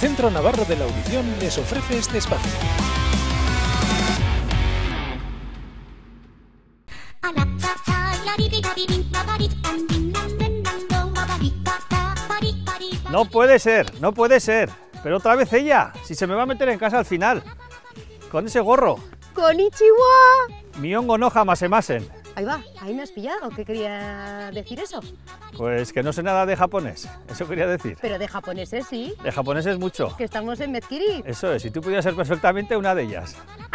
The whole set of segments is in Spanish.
Centro Navarro de la Audición les ofrece este espacio. No puede ser, no puede ser. Pero otra vez ella, si se me va a meter en casa al final. Con ese gorro. ¡Konnichiwa! Miongo no jamasemasen. Ahí va, ahí me has pillado. ¿Qué quería decir eso? Pues que no sé nada de japonés, eso quería decir. Pero de japoneses sí. De japoneses mucho. Que estamos en Mezquiri. Eso es, y tú podías ser perfectamente una de ellas.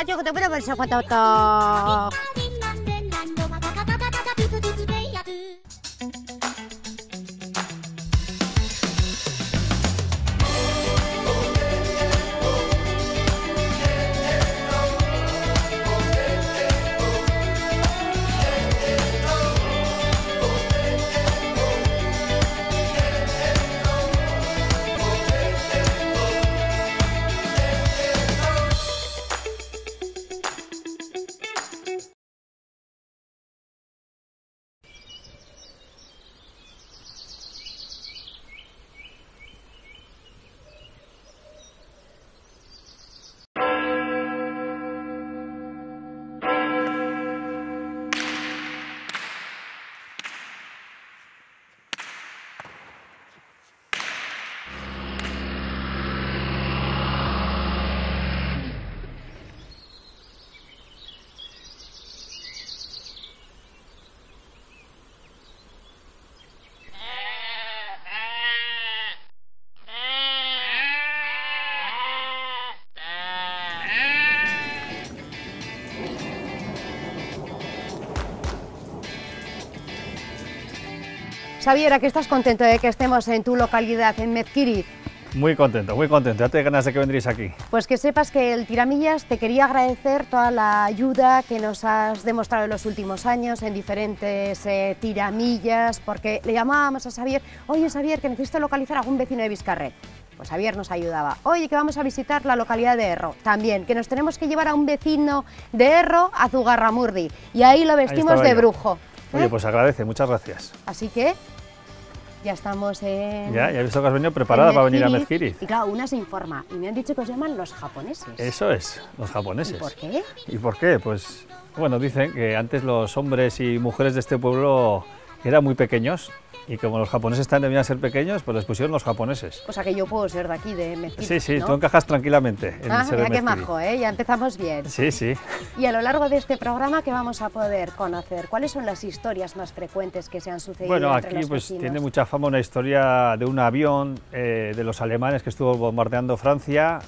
Xavier, ¿a qué estás contento de que estemos en tu localidad, en Mezquiri? Muy contento, ya te ganas de que vendréis aquí. Pues que sepas que el Tiramillas te quería agradecer toda la ayuda que nos has demostrado en los últimos años en diferentes tiramillas, porque le llamábamos a Xavier, oye Xavier, que necesito localizar a algún vecino de Vizcarret. Pues Xavier nos ayudaba. Oye, que vamos a visitar la localidad de Erro. También, que nos tenemos que llevar a un vecino de Erro a Zugarramurdi. Y ahí lo vestimos de brujo. Oye, pues agradece, muchas gracias. Así que ya estamos en... Ya he visto que has venido preparada para venir a Mezquiri. Y claro, una se informa y me han dicho que os llaman los japoneses. Eso es, los japoneses. ¿Y por qué? ¿Y por qué? Pues, bueno, dicen que antes los hombres y mujeres de este pueblo eran muy pequeños y como los japoneses también debían ser pequeños, pues les pusieron los japoneses. O sea que yo puedo ser de aquí, de Mezquiri. Sí, sí, ¿no? Tú encajas tranquilamente en ser de mira qué Mezquiri. majo, ya empezamos bien. Sí, sí. Y a lo largo de este programa, ¿qué vamos a poder conocer? ¿Cuáles son las historias más frecuentes que se han sucedido Bueno, entre aquí los pues vecinos? tiene mucha fama una historia de un avión de los alemanes que estuvo bombardeando Francia.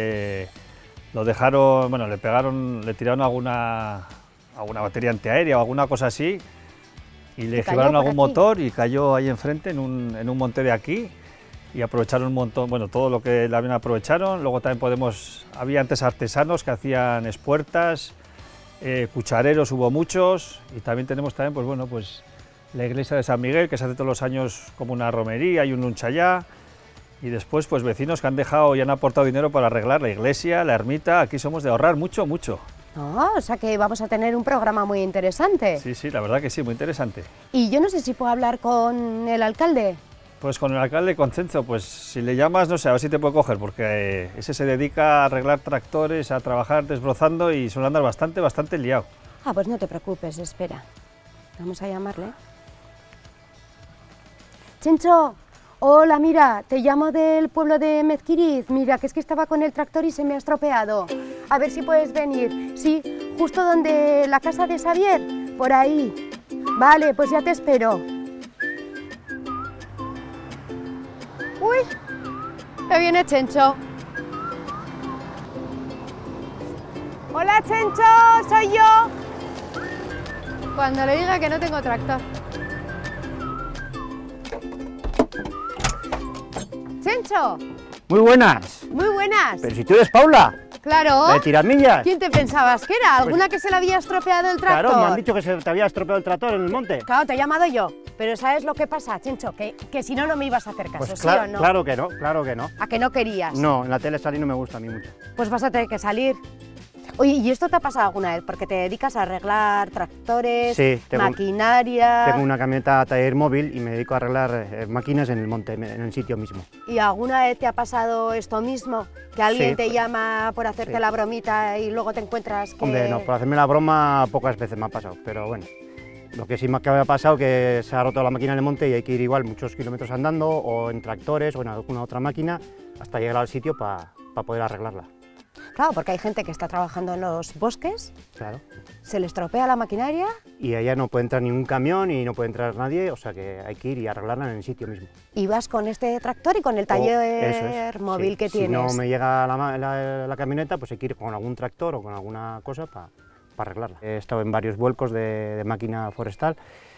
Lo dejaron, bueno, le tiraron alguna batería antiaérea o alguna cosa así y le llevaron algún motor y cayó ahí enfrente en un monte de aquí y aprovecharon un montón, bueno, todo lo que el avión aprovecharon. Luego también había antes artesanos que hacían espuertas, cuchareros hubo muchos y también tenemos pues bueno, pues la iglesia de San Miguel, que se hace todos los años como una romería y un lunchayá, y después pues vecinos que han dejado y han aportado dinero para arreglar la iglesia, la ermita. Aquí somos de ahorrar mucho, mucho. O sea que vamos a tener un programa muy interesante. Sí, sí, la verdad que sí, muy interesante. Y yo no sé si puedo hablar con el alcalde. Pues con el alcalde Concenzo, pues si le llamas, no sé, a ver si te puede coger, porque ese se dedica a arreglar tractores, a trabajar desbrozando y suele andar bastante liado. Ah, pues no te preocupes, espera. Vamos a llamarle. Chencho, hola, mira, te llamo del pueblo de Mezquiri. Mira, que es que estaba con el tractor y se me ha estropeado. A ver si puedes venir. Sí, justo donde la casa de Xavier, por ahí. Vale, pues ya te espero. Uy, que viene Chencho. Hola, Chencho, soy yo. Cuando le diga que no tengo tractor. Chencho. Muy buenas. Muy buenas. Pero si tú eres Paula. Claro. ¿La de Tiramillas? ¿Quién te pensabas que era? ¿Alguna que se le había estropeado el tractor? Claro, me han dicho que se te había estropeado el tractor en el monte. Claro, te he llamado yo. Pero ¿sabes lo que pasa, Chencho? Que si no, no me ibas a hacer caso, Pues ¿sí o no? claro que no, claro que no. ¿A que no querías? No, en la tele salir no me gusta a mí mucho. Pues vas a tener que salir. Oye, ¿y esto te ha pasado alguna vez? Porque te dedicas a arreglar tractores, Sí, maquinaria... Tengo una camioneta taller móvil y me dedico a arreglar máquinas en el monte, en el sitio mismo. ¿Y alguna vez te ha pasado esto mismo? Que alguien Sí, te pues, llama por hacerte sí. la bromita y luego te encuentras que... Hombre, no, por hacerme la broma pocas veces me ha pasado, pero bueno. Lo que sí me ha pasado es que se ha roto la máquina en el monte y hay que ir igual muchos kilómetros andando o en tractores o en alguna otra máquina hasta llegar al sitio para poder arreglarla. Claro, porque hay gente que está trabajando en los bosques, Claro. se le estropea la maquinaria... Y allá no puede entrar ningún camión y no puede entrar nadie, o sea que hay que ir y arreglarla en el sitio mismo. Y vas con este tractor y con el Eso taller es, móvil sí. que tienes. Si no me llega la camioneta, pues hay que ir con algún tractor o con alguna cosa para arreglarla. He estado en varios vuelcos de máquina forestal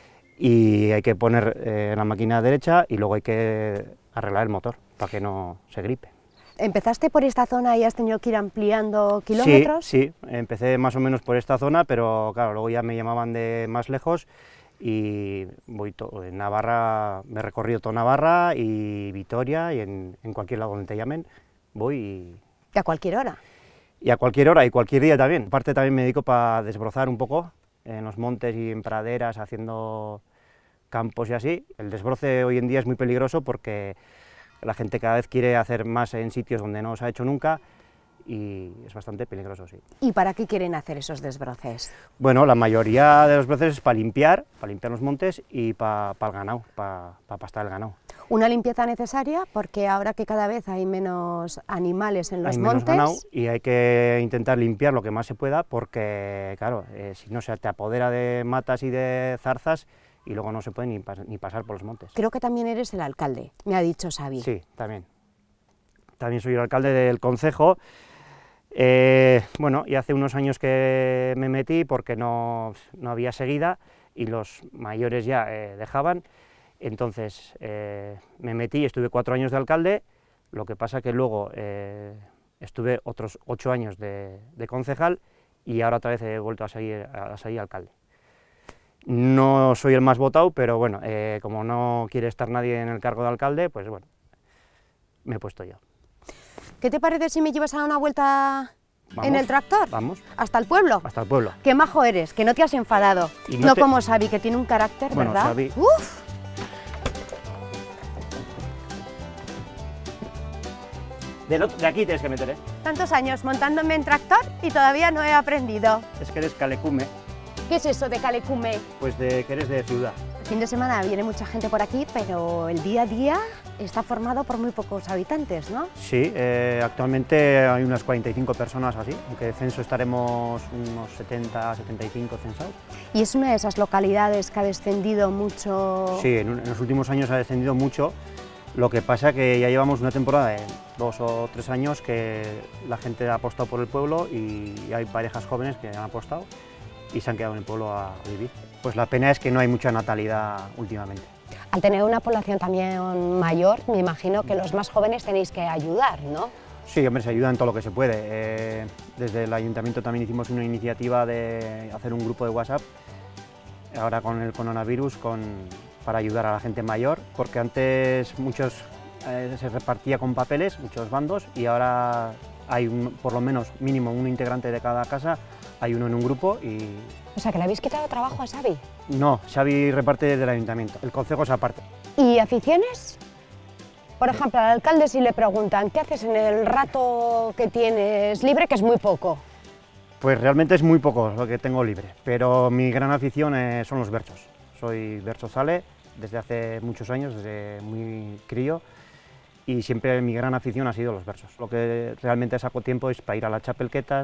y hay que poner la máquina derecha y luego hay que arreglar el motor para que no se gripe. ¿Empezaste por esta zona y has tenido que ir ampliando kilómetros? Sí, empecé más o menos por esta zona, pero claro, luego ya me llamaban de más lejos y voy en Navarra, me he recorrido toda Navarra y Vitoria y en cualquier lado donde te llamen voy Y a cualquier hora. y a cualquier hora y cualquier día también. Aparte también me dedico para desbrozar un poco en los montes y en praderas haciendo campos y así. El desbroce hoy en día es muy peligroso porque la gente cada vez quiere hacer más en sitios donde no se ha hecho nunca y es bastante peligroso, sí. ¿Y para qué quieren hacer esos desbroces? Bueno, la mayoría de los broces es para limpiar los montes y para el ganado, para pastar el ganado. Una limpieza necesaria porque ahora que cada vez hay menos animales en los Hay menos montes... ganado y hay que intentar limpiar lo que más se pueda porque, claro, si no se te apodera de matas y de zarzas y luego no se puede ni pasar por los montes. Creo que también eres el alcalde, me ha dicho Xavi. Sí, también. También soy el alcalde del concejo. Bueno, y hace unos años que me metí porque no había seguida y los mayores ya dejaban. Entonces me metí y estuve 4 años de alcalde, lo que pasa que luego estuve otros 8 años de concejal y ahora otra vez he vuelto a seguir alcalde. No soy el más votado, pero bueno, como no quiere estar nadie en el cargo de alcalde, pues bueno, me he puesto yo. ¿Qué te parece si me llevas a dar una vuelta Vamos, en el tractor? Vamos, ¿Hasta el pueblo? hasta el pueblo. Qué majo eres, que no te has enfadado. Y No, no te- como Xavi, que tiene un carácter, Bueno, ¿verdad? Xavi- ¡Uf! De aquí tienes que meter, ¿eh? Tantos años montándome en tractor y todavía no he aprendido. Es que eres calecume, ¿Qué es eso de calecume? pues que eres de ciudad. El fin de semana viene mucha gente por aquí, pero el día a día está formado por muy pocos habitantes, ¿no? Sí, actualmente hay unas 45 personas así, aunque de censo estaremos unos 70, 75 censados. Y es una de esas localidades que ha descendido mucho... Sí, en los últimos años ha descendido mucho, lo que pasa que ya llevamos una temporada de 2 o 3 años que la gente ha apostado por el pueblo y hay parejas jóvenes que han apostado y se han quedado en el pueblo a vivir. Pues la pena es que no hay mucha natalidad últimamente. Al tener una población también mayor, me imagino que los más jóvenes tenéis que ayudar, ¿no? Sí, hombre, se ayuda en todo lo que se puede. Desde el ayuntamiento también hicimos una iniciativa de hacer un grupo de WhatsApp, ahora con el coronavirus, para ayudar a la gente mayor, porque antes se repartía con papeles, muchos bandos, y ahora hay por lo menos mínimo un integrante de cada casa, hay uno en un grupo y... O sea, que le habéis quitado trabajo a Xavi. No, Xavi reparte desde el ayuntamiento, el concejo es aparte. ¿Y aficiones? Por ejemplo, al alcalde si le preguntan, ¿qué haces en el rato que tienes libre, que es muy poco? Pues realmente es muy poco lo que tengo libre, pero mi gran afición son los berchos. Soy berchozale desde hace muchos años, desde muy crío, y siempre mi gran afición ha sido los versos. Lo que realmente saco tiempo es para ir a las chapelquetas.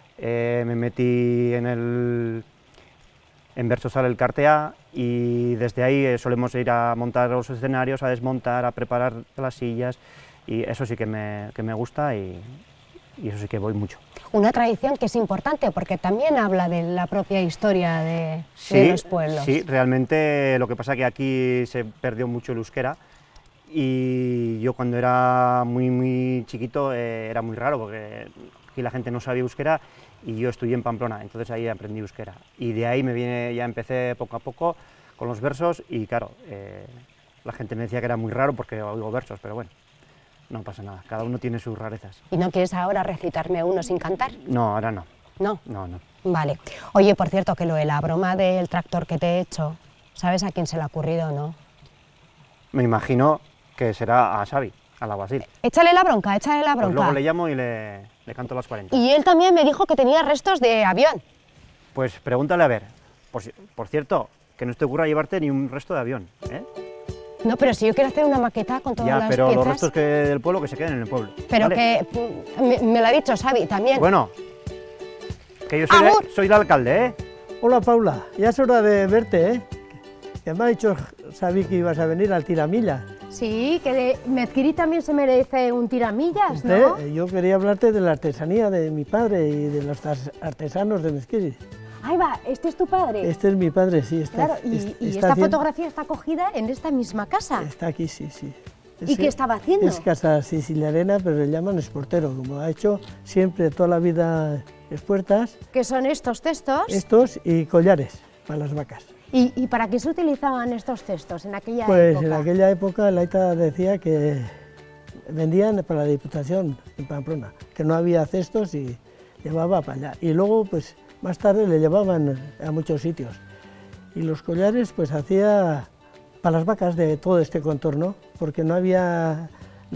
Me metí en Berchozale el Cartea y desde ahí solemos ir a montar los escenarios, a desmontar, a preparar las sillas, y eso sí que me gusta y eso sí que voy mucho. Una tradición que es importante porque también habla de la propia historia de los pueblos. Sí, realmente lo que pasa es que aquí se perdió mucho el euskera y yo cuando era muy chiquito era muy raro porque aquí la gente no sabía euskera y yo estudié en Pamplona, entonces ahí aprendí euskera y de ahí ya empecé poco a poco con los versos y claro, la gente me decía que era muy raro porque oigo versos, pero bueno, no pasa nada, cada uno tiene sus rarezas. ¿Y no quieres ahora recitarme uno sin cantar? No, ahora no. No. No, no. Vale. Oye, por cierto, que lo de la broma del tractor que te he hecho, ¿sabes a quién se le ha ocurrido, no? Me imagino que será a Xavi, al alguacil. Échale la bronca, échale la Pues bronca. luego le llamo y le canto las 40. Y él también me dijo que tenía restos de avión. Pues pregúntale a ver. Por cierto, que no te ocurra llevarte ni un resto de avión, ¿eh? No, pero si yo quiero hacer una maqueta con todas Ya, las pero piezas... los restos del pueblo que se queden en el pueblo. Pero ¿vale? que... me lo ha dicho Xavi también. Bueno, que yo ¡Agur! soy el alcalde, ¿eh? Hola Paula, ya es hora de verte, ¿eh? Que me ha dicho Xavi que ibas a venir al tiramillas. Sí, que Mezquiri también se merece un tiramillas, ¿no? Yo quería hablarte de la artesanía de mi padre y de los artesanos de Mezquiri. Ahí va, ¿este es tu padre? Este es mi padre, sí. Está, Claro, y está esta haciendo- fotografía está cogida en esta misma casa. Está aquí, sí, sí. ¿Y qué estaba haciendo? Es casa siciliana, pero le llaman esportero, como ha hecho siempre toda la vida espuertas, ¿Qué son estos cestos? estos y collares para las vacas. ¿Y para qué se utilizaban estos cestos en aquella Pues época? en aquella época el Aita decía que vendían para la Diputación en Pamplona, que no había cestos y llevaba para allá. Y luego, pues más tarde le llevaban a muchos sitios. Y los collares, pues hacía para las vacas de todo este contorno, porque no había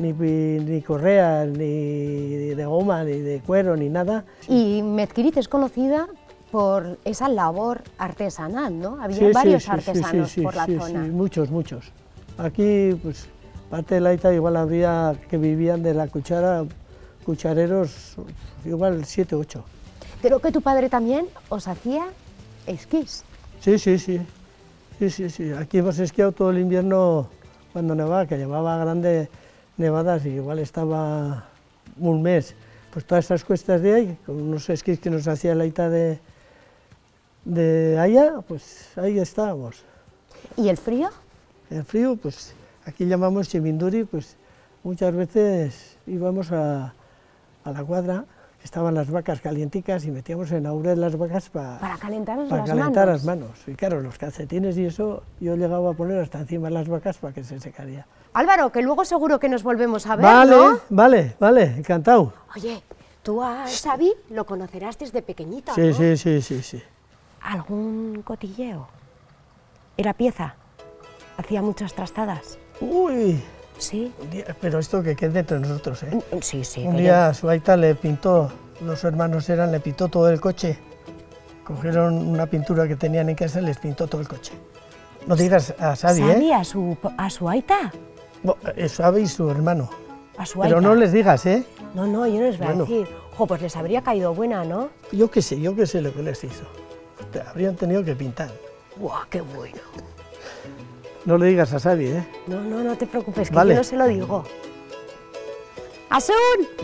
ni correa, ni de goma, ni de cuero, ni nada. Y Mezquirit es conocida por esa labor artesanal, ¿no? Había Sí, sí, varios sí, sí, artesanos sí, por la sí, zona. sí, muchos, muchos. Aquí, pues, parte de la Aita igual habría que vivían de la cuchara, cuchareros, igual 7 o 8. Creo que tu padre también os hacía esquís. Sí, sí, sí. Sí, sí, sí. Aquí hemos esquiado todo el invierno cuando nevaba, que llevaba grandes nevadas y igual estaba un mes. Pues todas esas cuestas de ahí, con unos esquís que nos hacía la Aita de allá, pues ahí estábamos. ¿Y el frío? El frío, pues aquí llamamos chiminduri, pues muchas veces íbamos a la cuadra, que estaban las vacas calienticas y metíamos en aure las vacas Para calentaros para las calentar manos. las manos. Y claro, los calcetines y eso yo llegaba a poner hasta encima de las vacas para que se secaría. Álvaro, que luego seguro que nos volvemos a ver, Vale, ¿no? vale, vale, encantado. Oye, tú a Xavi lo conocerás desde pequeñito, Sí, ¿no? sí, sí, sí, sí. ¿Algún cotilleo? ¿Era pieza? ¿Hacía muchas trastadas? Uy, Sí. un día- pero esto que quede entre nosotros, ¿eh? Sí, sí. Un que día a su Aita le pintó, los hermanos le pintó todo el coche. Cogieron una pintura que tenían en casa y les pintó todo el coche. No digas a Xavi, ¿Xavi ¿eh? a su aita? Xavi y su hermano. A su Pero aita. no les digas, ¿eh? No, no, yo no les voy Bueno. a decir. Jo, pues les habría caído buena, ¿no? Yo qué sé lo que les hizo. Habrían tenido que pintar. ¡Guau, qué bueno! No le digas a Xavi, ¿eh? No, no, no te preocupes, que Vale. yo no se lo digo. ¡Asun!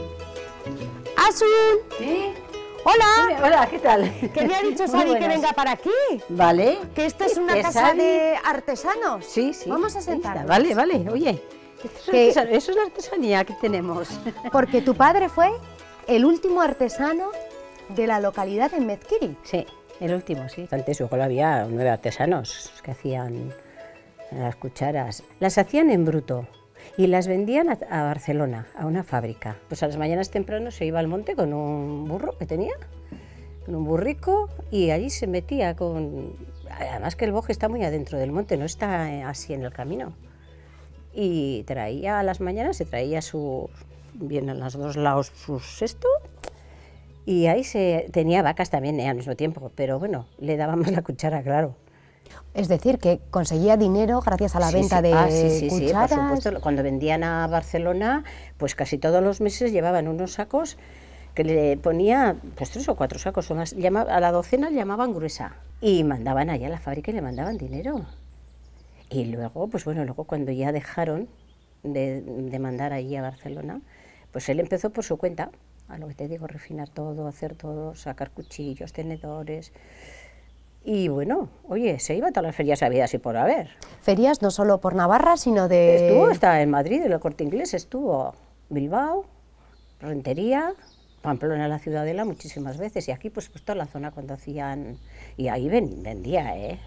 ¡Asun! ¿Sí? ¡Hola! Hola, ¿qué tal? Que me ha dicho Muy Xavi que buenas. venga para aquí. Vale. Que esto es una ¿Que casa Xavi? de artesanos. Sí, sí. Vamos a Ahí está. sentarnos. Vale, vale. Oye, Que- eso es la artesanía que tenemos. Porque tu padre fue el último artesano de la localidad de Mezquiri. Sí, el último, sí. Antes igual había 9 artesanos que hacían las cucharas. Las hacían en bruto y las vendían a Barcelona, a una fábrica. Pues a las mañanas temprano se iba al monte con un burro que tenía, con un burrico, y allí se metía con... Además que el bosque está muy adentro del monte, no está así en el camino. Y traía a las mañanas, se traía bien a los dos lados su cesto, y ahí tenía vacas también al mismo tiempo, pero bueno, le dábamos la cuchara, claro. Es decir, que conseguía dinero gracias a la Sí, venta sí. de Sí, cucharas. por supuesto. Cuando vendían a Barcelona, pues casi todos los meses llevaban unos sacos que le ponía, pues 3 o 4 sacos, o más, a la docena llamaban gruesa, y mandaban allá a la fábrica y le mandaban dinero. Y luego, pues bueno, luego cuando ya dejaron de mandar allí a Barcelona, pues él empezó por su cuenta, a lo que te digo, refinar todo, hacer todo, sacar cuchillos, tenedores. Y bueno, oye, se iba a todas las ferias habidas y por haber. Ferias no solo por Navarra, sino de... Estuvo hasta en Madrid, en el Corte Inglés, estuvo Bilbao, Rentería, Pamplona, la Ciudadela, muchísimas veces. Y aquí, pues toda la zona cuando hacían... Y ahí vendía, ¿eh?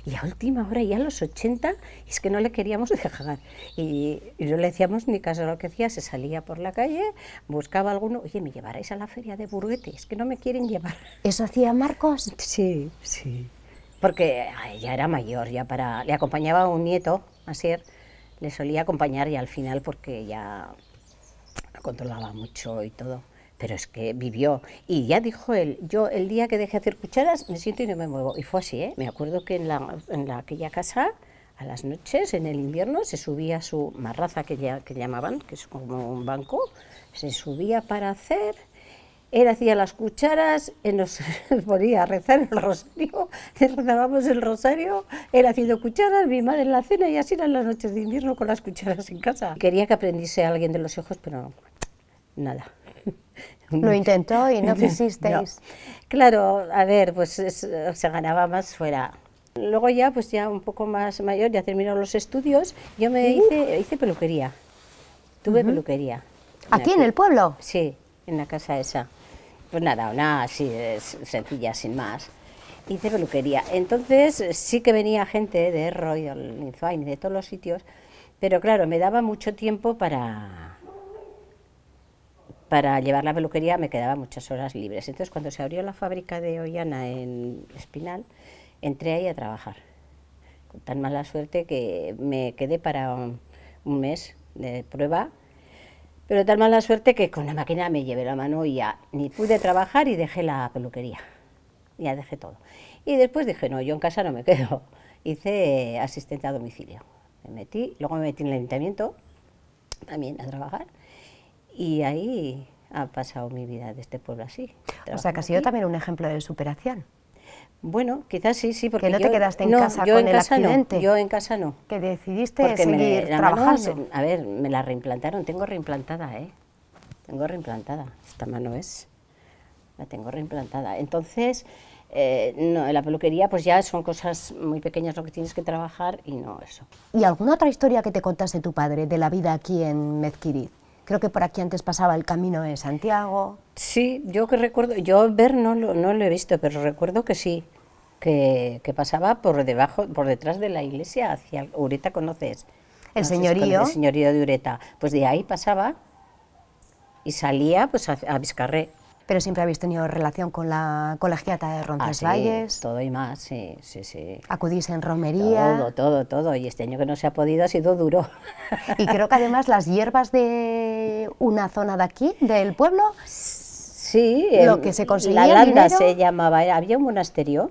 Y a última hora, ya a los 80, es que no le queríamos dejar. Y no le hacíamos ni caso a lo que hacía, se salía por la calle, buscaba alguno, oye, ¿me llevaréis a la feria de Burguete? Es que no me quieren llevar. ¿Eso hacía Marcos? Sí, sí. Porque ya era mayor, le acompañaba un nieto, Asier, le solía acompañar y al final porque ya lo controlaba mucho y todo. Pero es que vivió, y ya dijo él, yo el día que dejé de hacer cucharas me siento y no me muevo. Y fue así, ¿eh? Me acuerdo que en aquella casa, a las noches, en el invierno, se subía a su marraza que llamaban, que es como un banco, se subía para hacer, él hacía las cucharas, él nos ponía a rezar el rosario, rezábamos el rosario, él haciendo cucharas, mi madre en la cena, y así eran las noches de invierno con las cucharas en casa. Quería que aprendiese a alguien de los hijos, pero nada. Lo intentó y no quisisteis. No. Claro, a ver, pues se ganaba más fuera. Luego ya, pues ya un poco más mayor, ya terminó los estudios, yo me hice peluquería. Tuve peluquería. ¿Aquí en el pueblo? Sí, en la casa esa. Pues nada, una así sencilla, sin más. Hice peluquería. Entonces sí que venía gente de Royal Linzwain y de todos los sitios, pero claro, me daba mucho tiempo para llevar la peluquería, me quedaban muchas horas libres. Entonces, cuando se abrió la fábrica de Ollana en Espinal, entré ahí a trabajar. Con tan mala suerte que me quedé para un mes de prueba, pero tan mala suerte que con la máquina me llevé la mano y ya ni pude trabajar y dejé la peluquería. Ya dejé todo. Y después dije, no, yo en casa no me quedo. Hice asistente a domicilio. Luego me metí en el ayuntamiento también a trabajar. Y ahí ha pasado mi vida de este pueblo así. O sea, que ha sido también un ejemplo de superación. Bueno, quizás sí, porque que no te quedaste en casa con el accidente. Yo en casa no. Que decidiste seguir trabajando. A ver, me la reimplantaron, tengo reimplantada, ¿eh? Tengo reimplantada, esta mano la tengo reimplantada. Entonces, no, en la peluquería pues ya son cosas muy pequeñas lo que tienes que trabajar y no eso. ¿Y alguna otra historia que te contase tu padre de la vida aquí en Mezquirid? Creo que por aquí antes pasaba el Camino de Santiago. Sí, yo que recuerdo, yo ver no lo he visto, pero recuerdo que sí, que pasaba por detrás de la iglesia hacia Ureta, ¿conoces? El señorío. El señorío de Ureta, pues de ahí pasaba y salía pues a Vizcarré. Pero siempre habéis tenido relación con la colegiata de Roncesvalles. Sí, todo y más, sí. Acudís en romería. Todo. Y este año que no se ha podido ha sido duro. Y creo que además las hierbas de una zona de aquí, del pueblo, sí, lo que se conseguía la Landa dinero... se llamaba, había un monasterio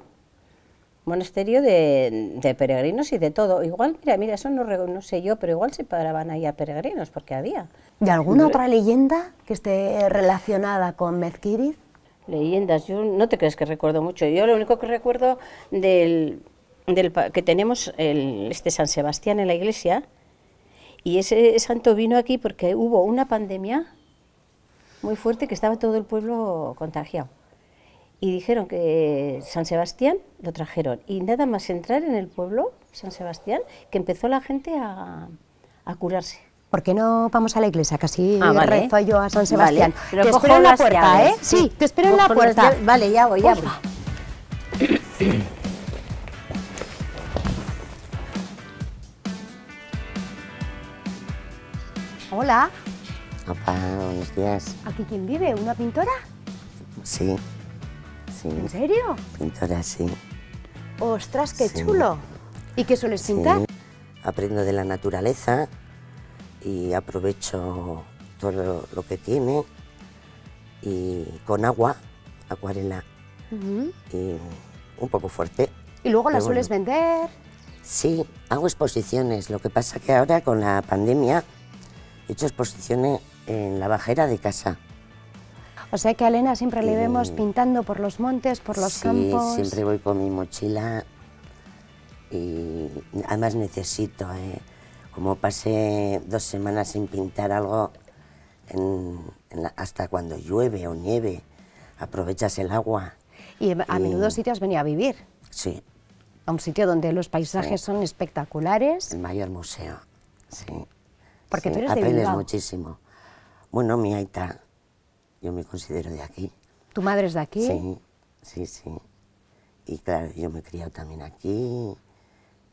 de peregrinos y de todo. Igual, mira, eso no sé yo, pero igual se paraban ahí a peregrinos, porque había. ¿Y alguna otra leyenda que esté relacionada con Mezquirid? Leyendas, yo no te crees que recuerdo mucho. Yo lo único que recuerdo que tenemos este San Sebastián en la iglesia, y ese santo vino aquí porque hubo una pandemia muy fuerte que estaba todo el pueblo contagiado. Y dijeron que San Sebastián lo trajeron. Y nada más entrar en el pueblo, San Sebastián, que empezó la gente a curarse. ¿Por qué no vamos a la iglesia? Casi vale. Rezo yo a San Sebastián. Vale. Te espero en la puerta, llaves. ¿eh? Sí, te espero en la puerta. Vale, ya voy. Hola. Opa, buenos días. ¿Aquí quién vive? ¿Una pintora? Sí. ¿En serio? Pintora, sí. ¡Ostras, qué Sí. chulo! ¿Y qué sueles pintar? Sí. Aprendo de la naturaleza y aprovecho todo lo que tiene y con agua, acuarela, y un poco fuerte. ¿Y luego la Pero sueles vender? Sí, hago exposiciones. Lo que pasa que ahora con la pandemia he hecho exposiciones en la bajera de casa. O sea que a Elena siempre le vemos pintando por los montes, por los campos. Sí, siempre voy con mi mochila y además necesito, como pasé 2 semanas sin pintar algo, hasta cuando llueve o nieve, aprovechas el agua. Y a menudo sitios venía a vivir. Sí. A un sitio donde los paisajes son espectaculares. El mayor museo, sí. Porque sí, tú eres de aprendes Bilbao. muchísimo. Bueno, mi aita, yo me considero de aquí. ¿Tu madre es de aquí? Sí. Y claro, yo me he criado también aquí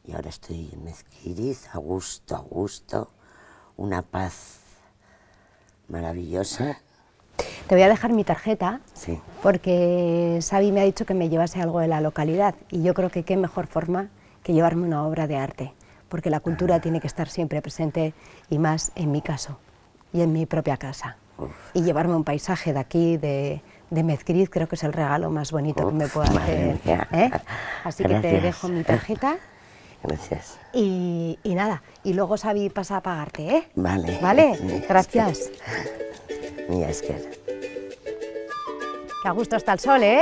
Y ahora estoy en Mezquiriz, a gusto, una paz maravillosa. Te voy a dejar mi tarjeta, Sí. porque Xavi me ha dicho que me llevase algo de la localidad y yo creo que qué mejor forma que llevarme una obra de arte, porque la cultura tiene que estar siempre presente y más en mi caso y en mi propia casa. Y llevarme un paisaje de aquí, de Mezquiriz, creo que es el regalo más bonito que me puedo hacer. ¿Eh? Así que te Gracias. dejo mi tarjeta Gracias. y nada, y luego Xavi pasa a pagarte, ¿eh? Vale. ¿Vale? Gracias. Mira, Esker. Que a gusto está el sol, ¿eh?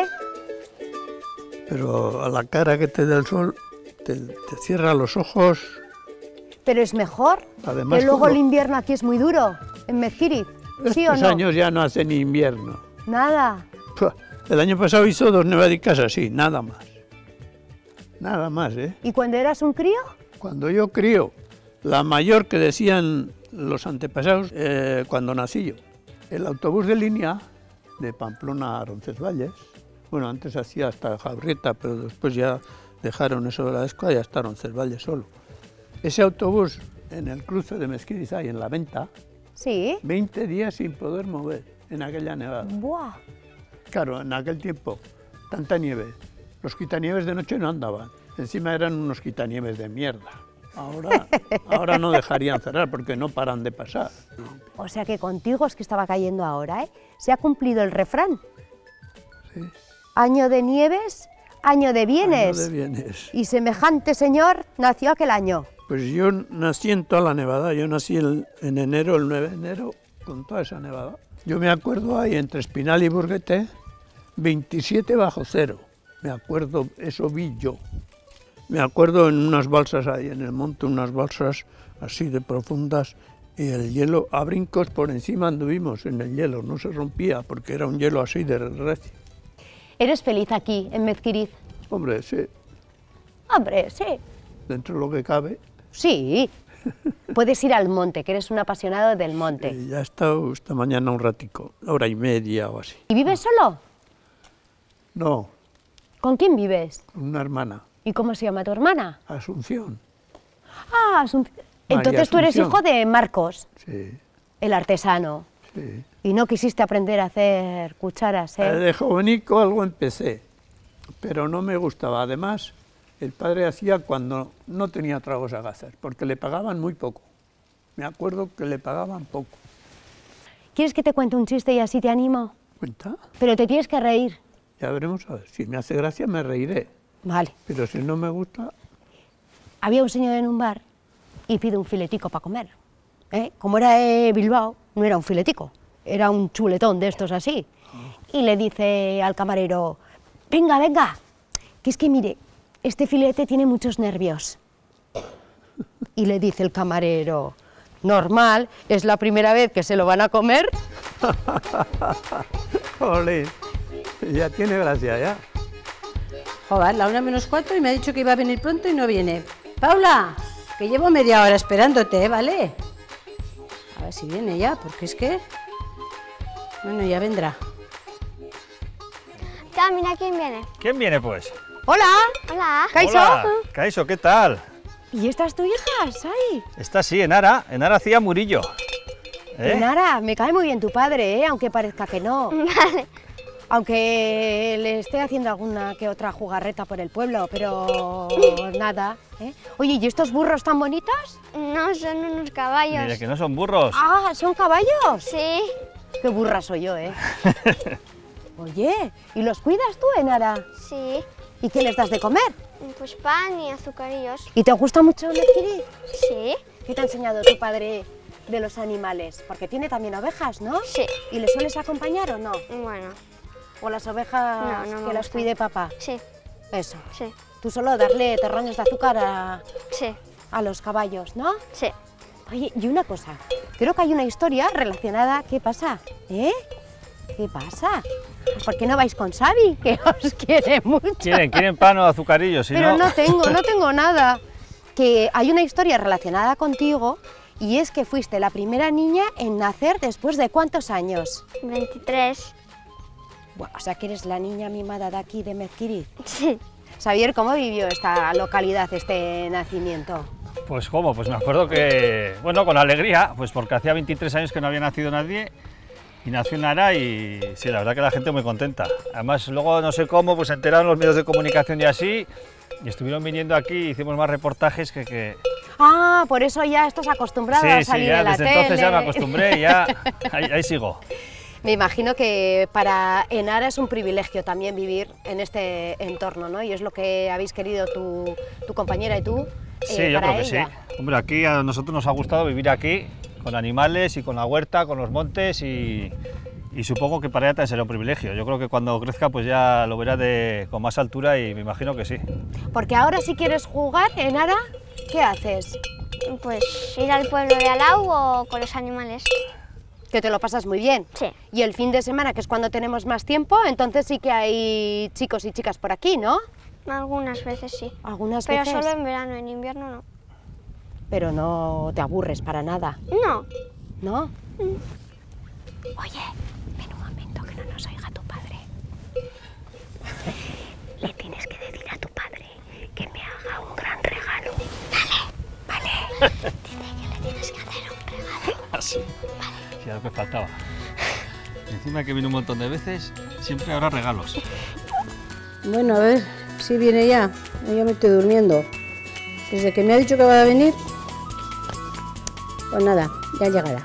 Pero a la cara que te da el sol, te cierra los ojos. Pero es mejor, Además, que luego como- el invierno aquí es muy duro, en Mezquiriz, ¿sí o Estos no? años ya no hacen invierno. Nada. Pua, el año pasado hizo 2 nevadicas así, nada más. Nada más, ¿eh? ¿Y cuando eras un crío? Cuando yo crío, la mayor que decían los antepasados, cuando nací yo, el autobús de línea de Pamplona a Roncesvalles, bueno, antes hacía hasta Jaurrieta, pero después ya dejaron eso de la Escoa y ya está Roncesvalles solo. Ese autobús en el cruce de Mezquiriz y en la venta, Sí. 20 días sin poder mover en aquella nevada. Buah. Claro, en aquel tiempo, tanta nieve, los quitanieves de noche no andaban, encima eran unos quitanieves de mierda. Ahora no dejarían cerrar porque no paran de pasar. O sea que contigo es que estaba cayendo ahora, ¿eh? Se ha cumplido el refrán. Sí. Año de nieves, año de bienes. Año de bienes. Y semejante señor nació aquel año. Pues yo nací en toda la nevada, yo nací en enero, el 9 de enero, con toda esa nevada. Yo me acuerdo ahí entre Espinal y Burguete, 27 bajo cero. Me acuerdo, eso vi yo. Me acuerdo en unas balsas ahí en el monte, unas balsas así de profundas, y el hielo a brincos por encima anduvimos en el hielo, no se rompía porque era un hielo así de recio. ¿Eres feliz aquí, en Mezquiriz? Hombre, sí, Hombre, sí. dentro de lo que cabe. Sí. Puedes ir al monte, que eres un apasionado del monte. Ya he estado esta mañana un ratico, 1h30 o así. ¿Y vives solo? No, ¿Con quién vives? una hermana, ¿Y cómo se llama tu hermana? Asunción. Ah, entonces tú eres Asunción. hijo de Marcos, Sí, el artesano. sí. Y no quisiste aprender a hacer cucharas, ¿eh? De jovenico algo empecé, pero no me gustaba. Además, el padre hacía cuando no tenía tragos a hacer, porque le pagaban muy poco. Me acuerdo que le pagaban poco. ¿Quieres que te cuente un chiste y así te animo? ¿Cuenta? Pero te tienes que reír. Ya veremos a ver. Si me hace gracia me reiré, Vale. pero si no me gusta, Había un señor en un bar y pide un filetico para comer. Como era de Bilbao, no era un filetico, era un chuletón de estos así. Y le dice al camarero, venga, venga, que es que mire, este filete tiene muchos nervios. Y le dice el camarero, normal, es la primera vez que se lo van a comer. ole, ya tiene gracia, ya. Joder, la 1:04 y me ha dicho que iba a venir pronto y no viene. Paula, que llevo media hora esperándote, ¿vale? A ver si viene ya, porque es que... Bueno, ya vendrá. Ya, mira quién viene. ¿Quién viene, pues? ¡Hola! Hola. ¿Kaiso? Hola, Kaiso, ¿qué tal? ¿Y esta es tu hija, Sai? Está sí, Enara hacía Murillo. ¿Eh? Nara, me cae muy bien tu padre, aunque parezca que no. Vale. Aunque le esté haciendo alguna que otra jugarreta por el pueblo, pero nada. Oye, ¿y estos burros tan bonitos? No, son unos caballos. Mira, que no son burros. Ah, ¿son caballos? Sí. Qué burra soy yo, ¿eh? Oye, ¿y los cuidas tú, Nara? Sí. ¿Y qué les das de comer? Pues pan y azucarillos. ¿Y te gusta mucho Mezquiriz? Sí. ¿Qué te ha enseñado tu padre de los animales? Porque tiene también ovejas, ¿no? Sí. ¿Y le sueles acompañar o no? Bueno, ¿O las ovejas No, no me que las gustan. cuide papá? sí, Eso. sí, Tú solo darle terrones de azúcar sí, a los caballos, ¿no? sí. Oye, y una cosa, creo que hay una historia relacionada. ¿Qué pasa? ¿Qué pasa? ¿Por qué no vais con Xavi, que os quiere mucho? ¿Quieren pan o azucarillos? Si Pero no tengo nada. Que hay una historia relacionada contigo y es que fuiste la primera niña en nacer después de ¿cuántos años? 23. Bueno, o sea que eres la niña mimada de aquí, de Mezquiriz. Sí. Xavier, ¿cómo vivió esta localidad, este nacimiento? Pues cómo, pues me acuerdo que, bueno, con alegría, pues porque hacía 23 años que no había nacido nadie y nació Nara y sí, la verdad que la gente muy contenta. Además, luego no sé cómo, pues se enteraron los medios de comunicación y así, y estuvieron viniendo aquí, hicimos más reportajes que... Ah, por eso ya estás acostumbrado a salir ya, en la desde tele. entonces ya me acostumbré y ya ahí sigo. Me imagino que para Enara es un privilegio también vivir en este entorno, ¿no? Y es lo que habéis querido tu compañera y tú. Sí, yo creo que sí. Hombre, aquí a nosotros nos ha gustado vivir aquí, con animales y con la huerta, con los montes y supongo que para ella también será un privilegio. Yo creo que cuando crezca pues ya lo verá con más altura y me imagino que sí. Porque ahora si quieres jugar, Enara, ¿qué haces? Pues ir al pueblo de al lado o con los animales. Que te lo pasas muy bien. Sí. Y el fin de semana, que es cuando tenemos más tiempo, entonces sí que hay chicos y chicas por aquí, ¿no? Algunas veces sí. Algunas Pero veces. solo en verano, en invierno no. Pero no te aburres para nada. No. ¿No? Oye, ven un momento que no nos oiga tu padre. Le tienes que decir a tu padre que me haga un gran regalo. Vale. Dile que le tienes que hacer un regalo. Así. Sí, algo que faltaba. Y encima que viene un montón de veces, siempre habrá regalos. Bueno, a ver si viene ya. Yo me estoy durmiendo. Desde que me ha dicho que va a venir, pues nada, ya llegará.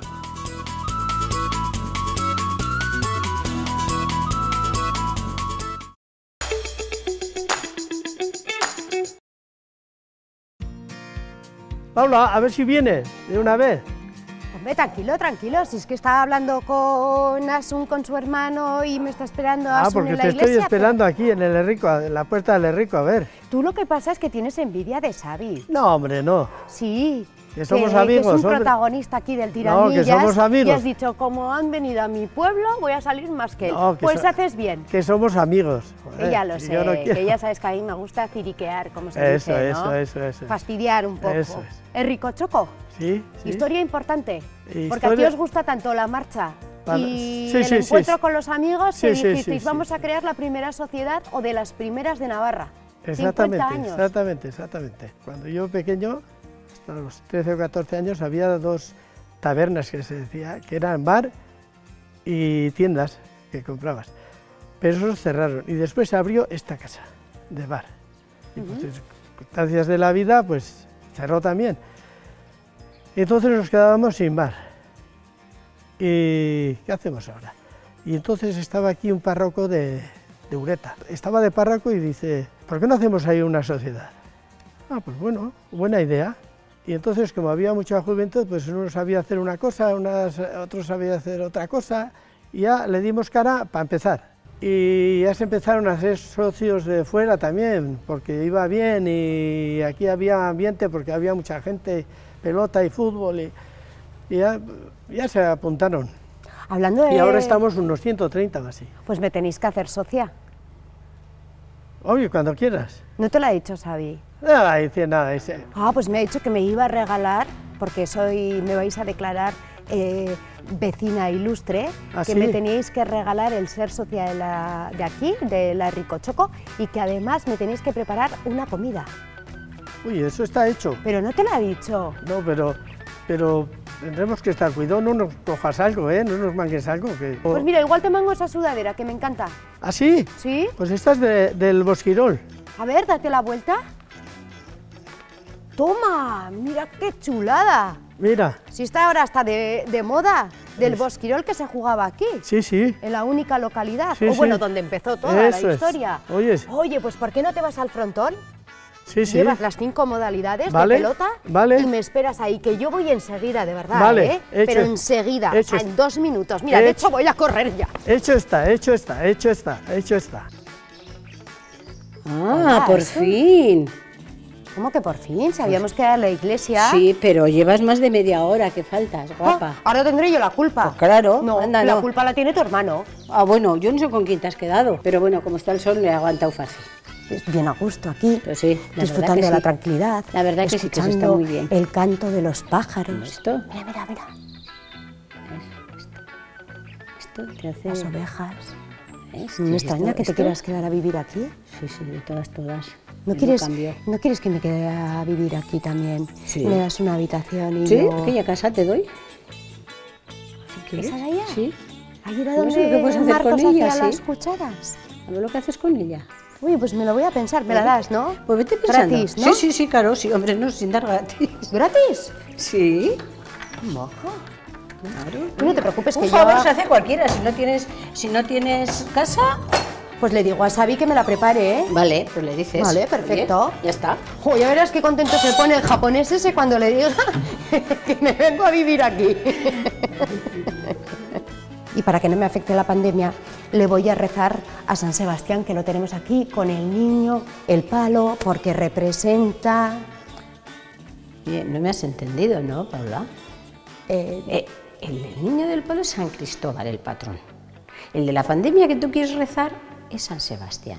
Paula, a ver si viene de una vez. Hombre, tranquilo, tranquilo. Si es que estaba hablando con Asun, con su hermano, y me está esperando Asun porque en la te iglesia. estoy esperando aquí en el Herrico, en la puerta del Herrico, a ver. Tú lo que pasa es que tienes envidia de Xavi. No, hombre, no. Sí. Que somos amigos, que es un hombre. protagonista aquí del Tiramillas. No, que somos amigos. Y has dicho, como han venido a mi pueblo, voy a salir más que él. No, que pues haces bien. Que somos amigos. Que ya lo sé, yo no quiero. que ya sabes que a mí me gusta ciriquear, como se dice, ¿no? Eso. Fastidiar un poco. Eso es. El ricochoco. Sí. Historia importante. Historia... Porque a ti os gusta tanto la marcha y sí, el encuentro con los amigos, que sí, dijisteis, vamos a crear la primera sociedad o de las primeras de Navarra. Exactamente, 50 años. exactamente. Cuando yo pequeño, hasta los 13 o 14 años, había dos tabernas que se decía, que eran bar y tiendas que comprabas. Pero esos cerraron y después se abrió esta casa de bar. Y por circunstancias de la vida, pues cerró también. Y entonces nos quedábamos sin bar. ¿Y qué hacemos ahora? Y entonces estaba aquí un párroco de Ureta. Estaba de párroco y dice, ¿por qué no hacemos ahí una sociedad? Ah, pues bueno, buena idea. Y entonces, como había mucha juventud, pues uno sabía hacer una cosa, otro sabía hacer otra cosa, y ya le dimos cara para empezar. Y ya se empezaron a ser socios de fuera también, porque iba bien y aquí había ambiente, porque había mucha gente, pelota y fútbol, y ya se apuntaron. Hablando de... Y ahora estamos unos 130 o así. Pues me tenéis que hacer socia. Obvio, cuando quieras. ¿No te lo ha dicho Xavi? No, dice nada, ese. Ah, pues me ha dicho que me iba a regalar, porque me vais a declarar vecina ilustre, ¿Ah, que sí? me teníais que regalar el ser socia de aquí, de la Ricochoco, y que además me tenéis que preparar una comida. Uy, eso está hecho. Pero no te lo ha dicho. No, pero tendremos que estar cuidado, no nos cojas algo, no nos mangues algo. Pues mira, igual te mango esa sudadera, que me encanta. ¿Ah, sí? ¿Sí? Pues esta es del Bosquirol. A ver, date la vuelta. ¡Toma! ¡Mira qué chulada! Mira. Si está ahora hasta de moda, del Bosquirol que se jugaba aquí. Sí, sí. En la única localidad, Sí, o bueno, sí. donde empezó toda Eso la es. historia. Oye, pues ¿por qué no te vas al frontón? Sí, sí. Llevas las 5 modalidades Vale, de pelota vale. y me esperas ahí, que yo voy enseguida, de verdad, Vale, hecho. Pero enseguida, Hecho. o sea, en 2 minutos. Mira, de Hecho. hecho voy a correr ya. Hecho está. Ah, Hola, por ¿eso? fin. ¿Cómo que por fin? Sabíamos que era la iglesia. Sí, pero llevas más de media hora, que faltas, guapa. Ahora tendré yo la culpa. Pues claro, No, anda, la no. culpa la tiene tu hermano. Ah, bueno, yo no sé con quién te has quedado, pero bueno, como está el sol, me he aguantado fácil. Bien a gusto aquí, Pues sí, la disfrutando verdad que de la sí. tranquilidad. La verdad que sí, que se está escuchando muy bien. el canto de los pájaros. ¿Esto? Mira. Esto te hace... Las ovejas. ¿Ves? Me extraña que te Esto- quieras quedar a vivir aquí. sí, todas. ¿No quieres que me quede a vivir aquí también? Sí. ¿Me das una habitación y Sí, yo... aquella casa te doy. Si quieres. ¿Esa de allá? Sí. ¿Ahí era No donde sé qué puedes hacer Marcos con ella, hacía sí. las cucharas? A ver lo que haces con ella. Uy, pues me lo voy a pensar, me la das, ¿no? Pues vete pensando. Gratis, ¿no? Sí, claro, sí, hombre, no, sin dar gratis. ¿Gratis? Sí. Mojo. Claro. Tú no te preocupes que Un yo... favor se hace cualquiera, si no tienes casa... Pues le digo a Xavi que me la prepare, ¿eh? Vale, pues le dices. Vale, perfecto. Oye, ya está. Jo, ya verás qué contento se pone el japonés ese cuando le diga que me vengo a vivir aquí. Y para que no me afecte la pandemia, le voy a rezar a San Sebastián, que lo tenemos aquí, con el niño, el palo, porque representa... Oye, no me has entendido, ¿no, Paula? El niño del palo es San Cristóbal, el patrón. El de la pandemia que tú quieres rezar es San Sebastián.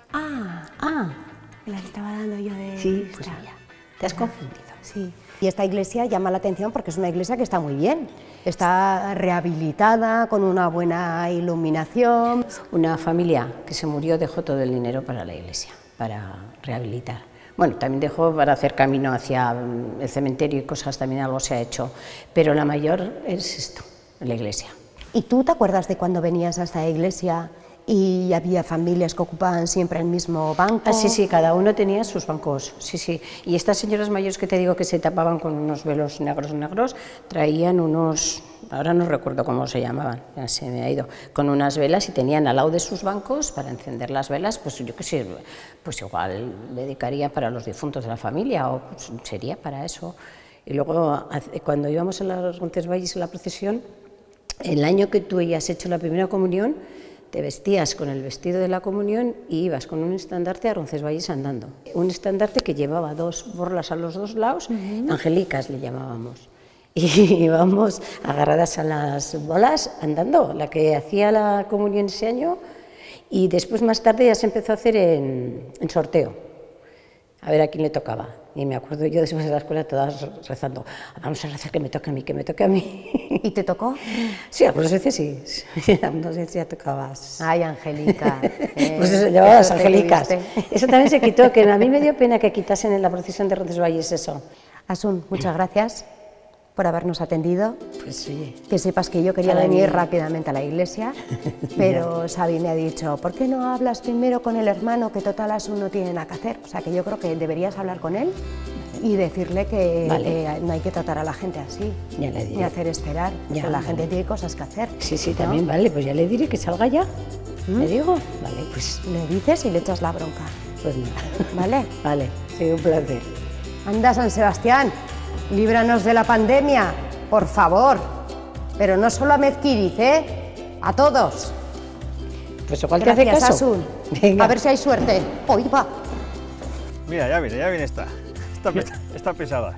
Me la estaba dando yo de... Sí, pues mira, te has confundido. Sí. Y esta iglesia llama la atención porque es una iglesia que está muy bien. Está rehabilitada, con una buena iluminación. Una familia que se murió dejó todo el dinero para la iglesia, para rehabilitar. Bueno, también dejó para hacer camino hacia el cementerio y cosas, también algo se ha hecho. Pero la mayor es esto, la iglesia. ¿Y tú te acuerdas de cuando venías a esta iglesia y había familias que ocupaban siempre el mismo banco? Ah, sí, cada uno tenía sus bancos, sí. Y estas señoras mayores que te digo que se tapaban con unos velos negros, traían unos, ahora no recuerdo cómo se llamaban, ya se me ha ido, con unas velas y tenían al lado de sus bancos para encender las velas, pues yo qué sé, pues igual dedicaría para los difuntos de la familia o pues sería para eso. Y luego cuando íbamos a las Roncesvalles en la procesión, el año que tú hayas hecho la primera comunión, te vestías con el vestido de la comunión y ibas con un estandarte a Roncesvalles andando. Un estandarte que llevaba 2 borlas a los 2 lados, angelicas le llamábamos. Y íbamos agarradas a las bolas andando, la que hacía la comunión ese año, y después más tarde ya se empezó a hacer en sorteo, a ver a quién le tocaba. Y me acuerdo yo después de la escuela todas rezando, vamos a rezar que me toque a mí, que me toque a mí. ¿Y te tocó? Sí, algunas veces sí, algunas veces ya tocabas. Ay, Angélica. Pues eso, llevabas angelicas. Eso también se quitó, que a mí me dio pena que quitasen en la procesión de Roncesvalles eso. Asun, muchas gracias por habernos atendido. Pues sí. Que sepas que yo quería venir rápidamente a la iglesia, pero Xavi me ha dicho, ¿por qué no hablas primero con el hermano, que total Asun no tiene nada que hacer? O sea, que yo creo que deberías hablar con él y decirle que no hay que tratar a la gente así, ya le diré. ni hacer esperar, que la gente tiene cosas que hacer. Sí, ¿no? también, vale, pues ya le diré que salga ya. ¿Le digo? Vale, pues... Le dices y le echas la bronca. Pues nada. ¿Vale? Vale, sí, un placer. Anda, San Sebastián, líbranos de la pandemia, por favor. Pero no solo a Mezquiriz, ¿eh? A todos. Pues igual te hace caso. Gracias, Asun. Venga. A ver si hay suerte. Hoy va. Mira, ya viene esta. Está pesada.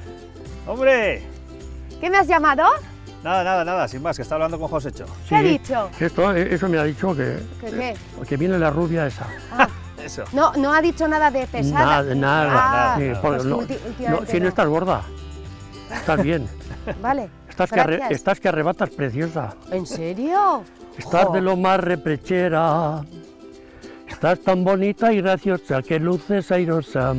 ¡Hombre! ¿Qué me has llamado? Nada, sin más, que está hablando con Josécho. ¿Qué ha dicho? Eso me ha dicho que viene la rubia esa. Ah. Eso. No ha dicho nada de pesada. Nada. Pues Si no estás gorda, estás bien. Vale. Estás que arrebatas, preciosa. ¿En serio? Estás de lo más reprechera. Estás tan bonita y graciosa que luces airosa.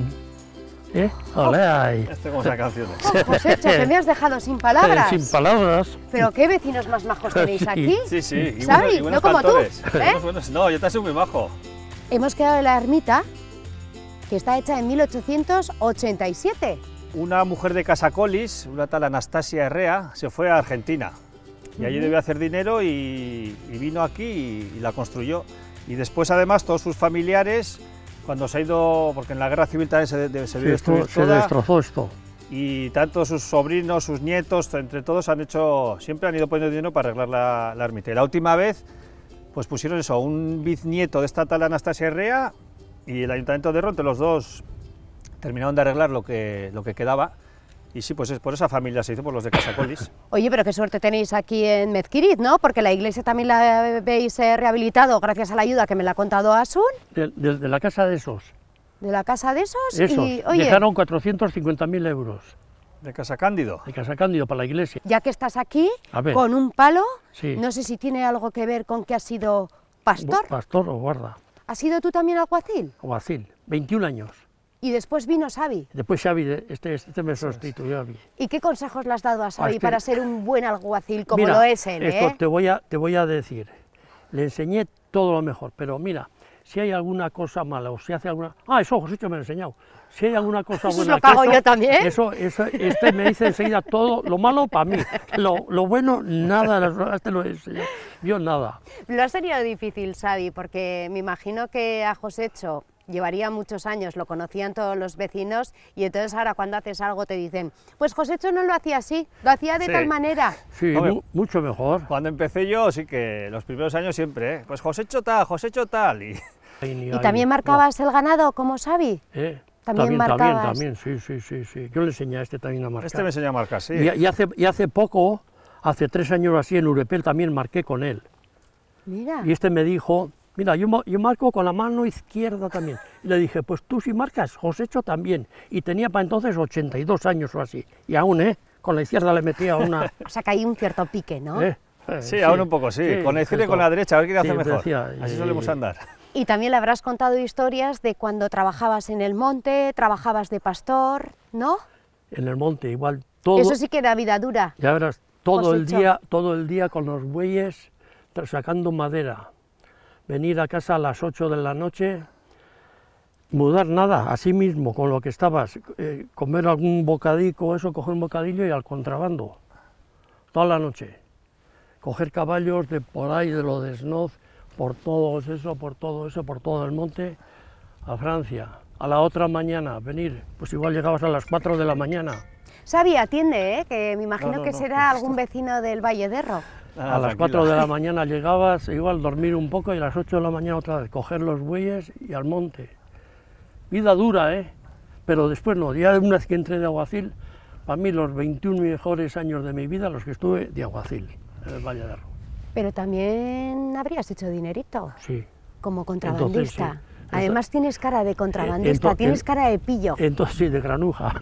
¡Olé! Esto como esa canción. Josécho, que me has dejado sin palabras. Sin palabras. ¿Pero qué vecinos más majos tenéis aquí? Sí. ¿Sabes? No como cantores. tú. No, yo te soy muy majo. Hemos quedado en la ermita, que está hecha en 1887. Una mujer de Casacolis, una tal Anastasia Herrea, se fue a Argentina. Y allí debió hacer dinero y vino aquí y la construyó. Y después, además, todos sus familiares, cuando se ha ido, porque en la guerra civil también se destruyó toda, se destrozó esto. Y tanto sus sobrinos, sus nietos, entre todos siempre han ido poniendo dinero para arreglar la ermita. Y la última vez, pues pusieron eso, un bisnieto de esta tal Anastasia Herrea y el Ayuntamiento de Ronte, los dos terminaron de arreglar lo que quedaba. Y sí, pues es por esa familia se hizo, por los de Casacolis. Oye, pero qué suerte tenéis aquí en Mezquiriz, ¿no? Porque la iglesia también la habéis rehabilitado gracias a la ayuda que me la ha contado Asun. De la casa de esos. ¿De la casa de esos? Y, oye, dejaron 450.000 euros. ¿De Casa Cándido? De Casa Cándido para la iglesia. Ya que estás aquí, con un palo, sí. No sé si tiene algo que ver con que has sido pastor. Pastor o guarda. ¿Has sido tú también alguacil? Alguacil, 21 años. Y después vino Xavi. Después Xavi, este me sustituyó a mí. ¿Y qué consejos le has dado a Xavi Es que- para ser un buen alguacil como Mira, lo es él? esto te voy a decir, le enseñé todo lo mejor, pero mira, si hay alguna cosa mala o si hace alguna... Ah, eso Josito me ha enseñado. Si hay alguna cosa Eso buena... lo cago yo también. Este me dice enseguida todo, lo malo para mí, lo bueno nada, este lo he enseñado, yo nada. Lo has tenido difícil, Xavi, porque me imagino que a Josecho llevaría muchos años, lo conocían todos los vecinos y entonces ahora cuando haces algo te dicen, pues Josecho no lo hacía así, lo hacía de Sí. tal manera. Sí, Hombre, mucho mejor. Cuando empecé yo, sí que los primeros años siempre, pues Josecho tal, y... ¿Y también marcabas el ganado como Xavi? También marcabas. También, sí. Yo le enseñé a este también a marcar. Este me enseñó a marcar, sí. Y hace poco, hace 3 años así, en Urepel también marqué con él. Mira. Y este me dijo, mira, yo marco con la mano izquierda también. Y le dije, pues tú sí marcas, Josecho también. Y tenía para entonces 82 años o así. Y aún, con la izquierda le metía una... O sea que hay un cierto pique, ¿no? Sí, aún un poco, sí. Con la izquierda y con la derecha, a ver quién hace Sí, mejor. decía, Así solemos andar. Y también le habrás contado historias de cuando trabajabas en el monte, trabajabas de pastor, ¿no? En el monte, igual todo... Eso sí que era vida dura. Ya verás, todo Josecho. el día con los bueyes sacando madera. Venir a casa a las 8 de la noche, mudar nada, así mismo, con lo que estabas, comer algún bocadico, eso, coger un bocadillo y al contrabando, toda la noche. Coger caballos de por ahí, de lo de Snoz, por todo eso, por todo el monte, a Francia. A la otra mañana venir, pues igual llegabas a las 4 de la mañana. Xavi, atiende, que me imagino No, que no, será algún vecino del Valle de Erro. A las 4 de la mañana llegabas, igual dormir un poco y a las 8 de la mañana otra vez, coger los bueyes y al monte. Vida dura, pero después no, ya una vez que entré de alguacil, para mí los 21 mejores años de mi vida los que estuve de alguacil en el Valle de Erro. Pero también habrías hecho dinerito, Sí. como contrabandista. Entonces, sí. Además tienes cara de contrabandista, tienes cara de pillo. Entonces sí, de granuja.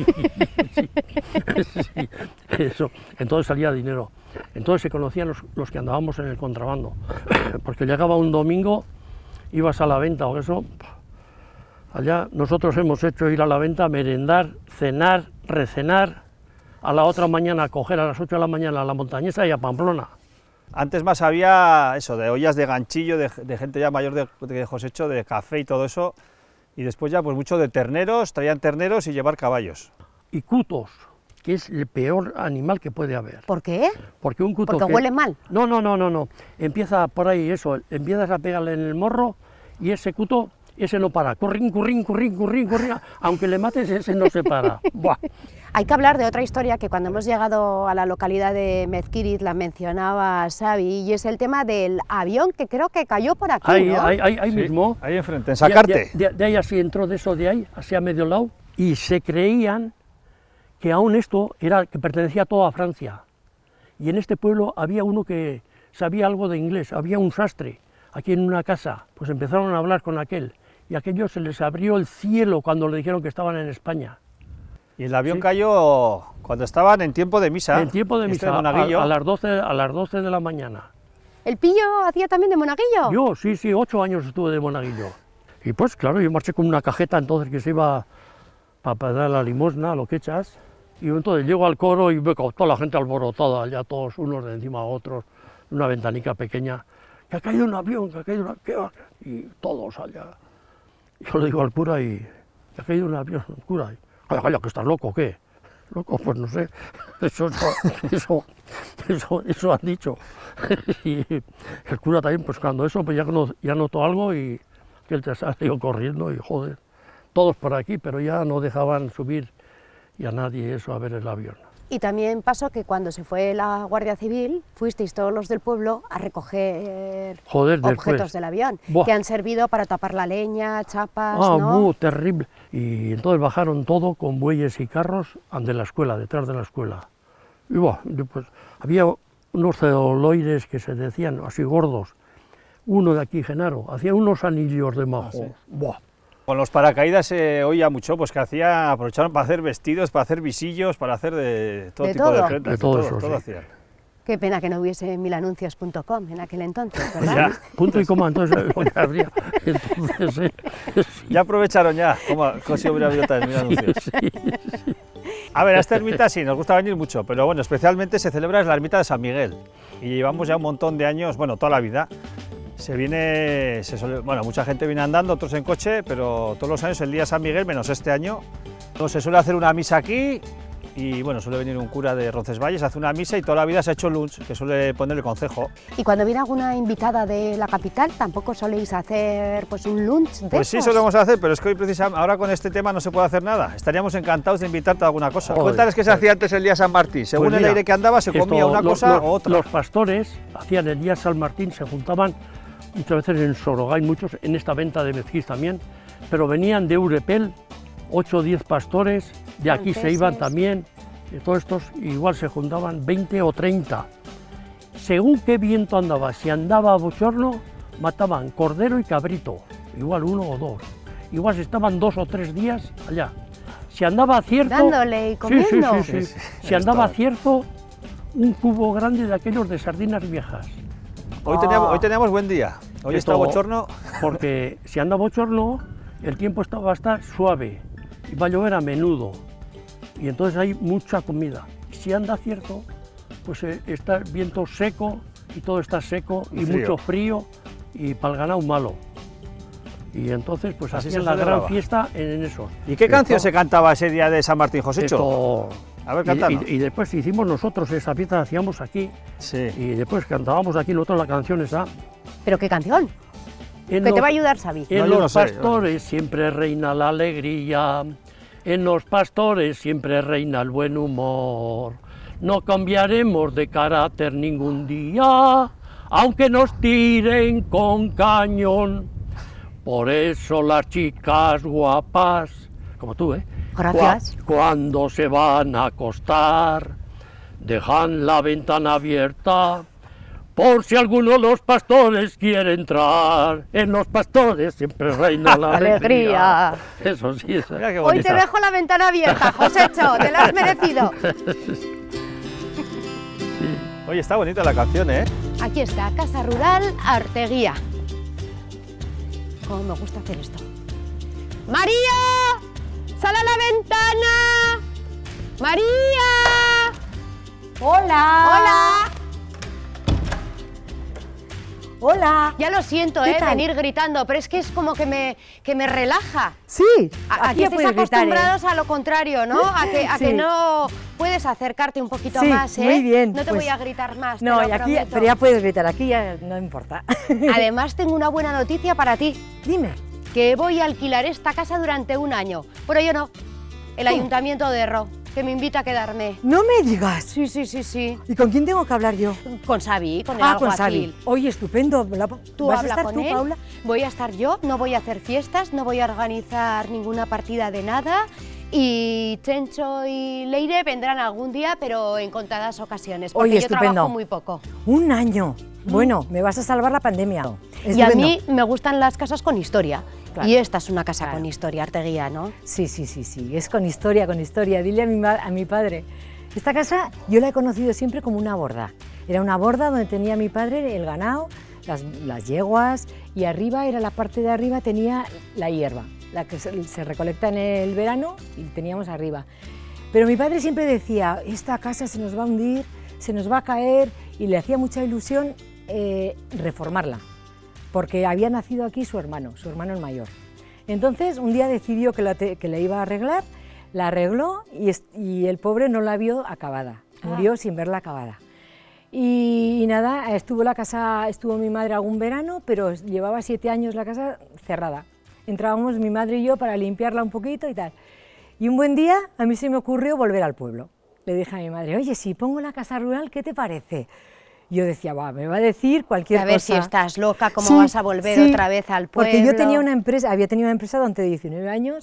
Sí, eso. Entonces salía dinero. Entonces se conocían los que andábamos en el contrabando. Porque llegaba un domingo, ibas a la venta o eso. Allá nosotros hemos hecho ir a la venta, merendar, cenar, recenar. A la otra mañana coger a las 8 de la mañana a la Montañesa y a Pamplona. Antes más había eso, de ollas de ganchillo, de gente ya mayor de Josecho, de café y todo eso. Y después ya pues mucho de terneros, traían terneros y llevar caballos. Y cutos, que es el peor animal que puede haber. ¿Por qué? Porque un cuto Porque huele mal. No. Empieza por ahí eso, empiezas a pegarle en el morro y ese cuto, ese no para. Currín, aunque le mates, ese no se para. Buah. Hay que hablar de otra historia que cuando hemos llegado a la localidad de Mezquiriz la mencionaba Xavi, y es el tema del avión que creo que cayó por aquí, Ahí, ¿no? ahí Sí, mismo. ahí enfrente, en Sacarte. De ahí así entró de eso de ahí, así a medio lado, y se creían que aún esto que pertenecía todo a Francia. Y en este pueblo había uno que sabía algo de inglés, había un sastre aquí en una casa, pues empezaron a hablar con aquel, y aquello se les abrió el cielo cuando le dijeron que estaban en España. Y el avión Sí. cayó cuando estaban en tiempo de misa. En tiempo de Este misa, monaguillo. a las 12 de la mañana. ¿El pillo hacía también de monaguillo? Yo, sí, 8 años estuve de monaguillo. Y pues claro, yo marché con una cajeta entonces que se iba para dar la limosna, lo que echas. Y entonces llego al coro y veo toda la gente alborotada, ya todos unos de encima a otros, una ventanica pequeña. Que ha caído un avión, que ha caído ¿qué va? Y todos allá. Yo le digo al cura y que ha caído un avión, cura. Calla, que estás loco, ¿qué? Loco, pues no sé, eso han dicho. Y el cura también, pues cuando eso, pues ya notó algo y que él te salió corriendo y joder, todos por aquí, pero ya no dejaban subir y a nadie eso a ver el avión. Y también pasó que cuando se fue la Guardia Civil, fuisteis todos los del pueblo a recoger Joder, objetos después. del avión, Buah. que han servido para tapar la leña, chapas, Ah, ¿no? terrible. Y entonces bajaron todo con bueyes y carros ante la escuela, detrás de la escuela. Y pues, había unos celuloides que se decían así gordos. Uno de aquí, Genaro, hacía unos anillos de majo. sí. Buah. Con los paracaídas se oía mucho, pues que aprovecharon para hacer vestidos, para hacer visillos, para hacer de todo De tipo todo. de prendas, De todo eso, sí. hacían. Qué pena que no hubiese milanuncios.com en aquel entonces, ¿verdad? Ya. Punto y coma, entonces lo que habría. Entonces, Ya aprovecharon ya, como si hubiera habido también anuncios. sí. A ver, a esta ermita sí, nos gusta venir mucho, pero bueno, especialmente se celebra en la ermita de San Miguel. Y llevamos ya un montón de años, bueno, toda la vida. Bueno, mucha gente viene andando, otros en coche, pero todos los años el día de San Miguel, menos este año, se suele hacer una misa aquí. Y bueno, suele venir un cura de Roncesvalles, hace una misa y toda la vida se ha hecho lunch, que suele poner el concejo. Y cuando viene alguna invitada de la capital, ¿tampoco soléis hacer pues un lunch de Pues sí, esos? solemos hacer, pero es que hoy precisamente, ahora con este tema no se puede hacer nada. Estaríamos encantados de invitarte a alguna cosa. Joder, Cuéntales qué se hacía antes el día de San Martín. Según Pues el mira, aire que andaba, se comía una cosa o otra. Los pastores hacían el día de San Martín, se juntaban muchas veces en Sorogay, muchos en esta venta de mezquís también, pero venían de Urepel, 8 o 10 pastores, de aquí se iban también. De todos estos igual se juntaban 20 o 30. Según qué viento andaba, si andaba a bochorno, mataban cordero y cabrito, igual 1 o 2. Igual si estaban 2 o 3 días allá. Si andaba a cierto... Dándole y comiendo. Sí. Si andaba a cierto, un cubo grande de aquellos de sardinas viejas. Hoy teníamos buen día. Hoy está bochorno. Porque si anda bochorno, el tiempo va a estar suave y va a llover a menudo. Y entonces hay mucha comida. Si anda cierto, pues está el viento seco y todo está seco y mucho frío y para el ganado malo. Y entonces pues así hacían se la gran celebraba. fiesta en eso. ¿Y qué canción se cantaba ese día de San Martín, Josécho? A ver, cántanos. Y después hicimos nosotros esa fiesta, la hacíamos aquí. Sí. Y después cantábamos aquí nosotros la canción esa. ¿Pero qué canción? Que te va a ayudar, Xavi. En los pastores siempre reina la alegría. En los pastores siempre reina el buen humor. No cambiaremos de carácter ningún día, aunque nos tiren con cañón. Por eso las chicas guapas, como tú, Gracias. Cuando se van a acostar, dejan la ventana abierta, por si alguno de los pastores quiere entrar. En los pastores siempre reina la alegría. Eso sí, eso. Hoy te dejo la ventana abierta, Josécho, te la has merecido. Oye, está bonita la canción, ¿eh? Aquí está, Casa Rural Arteguía. Cómo me gusta hacer esto. ¡María! ¡Sal a la ventana! ¡María! ¡Hola! ¡Hola! ¡Hola! Ya lo siento, venir gritando, pero es que es como que me relaja. Sí, aquí estáis acostumbrados a lo contrario, ¿no? A que no puedes acercarte un poquito más, ¿eh? Muy bien. No te voy a gritar más, No, te lo aquí, prometo. pero ya puedes gritar, aquí ya no importa. Además, tengo una buena noticia para ti. Dime. Que voy a alquilar esta casa durante 1 año. Pero yo no. El Ayuntamiento de Erro, que me invita a quedarme. No me digas. Sí, sí, sí, sí. ¿Y con quién tengo que hablar yo? Con Xavi, con el con alguacil. Xavi. Oye, estupendo. Tú ¿Vas a habla estar con tú, él, Paula? voy a estar yo, no voy a hacer fiestas, no voy a organizar ninguna partida de nada y Chencho y Leire vendrán algún día, pero en contadas ocasiones, porque Oye, yo estupendo. trabajo muy poco. 1 año. Bueno, me vas a salvar la pandemia. Y a mí me gustan las casas con historia. Claro. Y esta es una casa con historia, Arteguía, ¿no? Sí, es con historia, con historia. Dile a mi padre. Esta casa yo la he conocido siempre como una borda. Era una borda donde tenía mi padre el ganado, las yeguas, y arriba, era la parte de arriba, tenía la hierba, la que se recolecta en el verano, y teníamos arriba. Pero mi padre siempre decía, esta casa se nos va a hundir, se nos va a caer, y le hacía mucha ilusión reformarla, porque había nacido aquí su hermano el mayor. Entonces un día decidió que la iba a arreglar, la arregló y el pobre no la vio acabada, murió sin verla acabada. Y nada, estuvo mi madre algún verano, pero llevaba 7 años la casa cerrada. Entrábamos mi madre y yo para limpiarla un poquito y tal. Y un buen día a mí se me ocurrió volver al pueblo. Le dije a mi madre, oye, si pongo la casa rural, ¿qué te parece? Yo decía, me va a decir cualquier cosa. A ver si estás loca, ¿cómo vas a volver otra vez al pueblo? Porque yo tenía una empresa, había tenido una empresa durante 19 años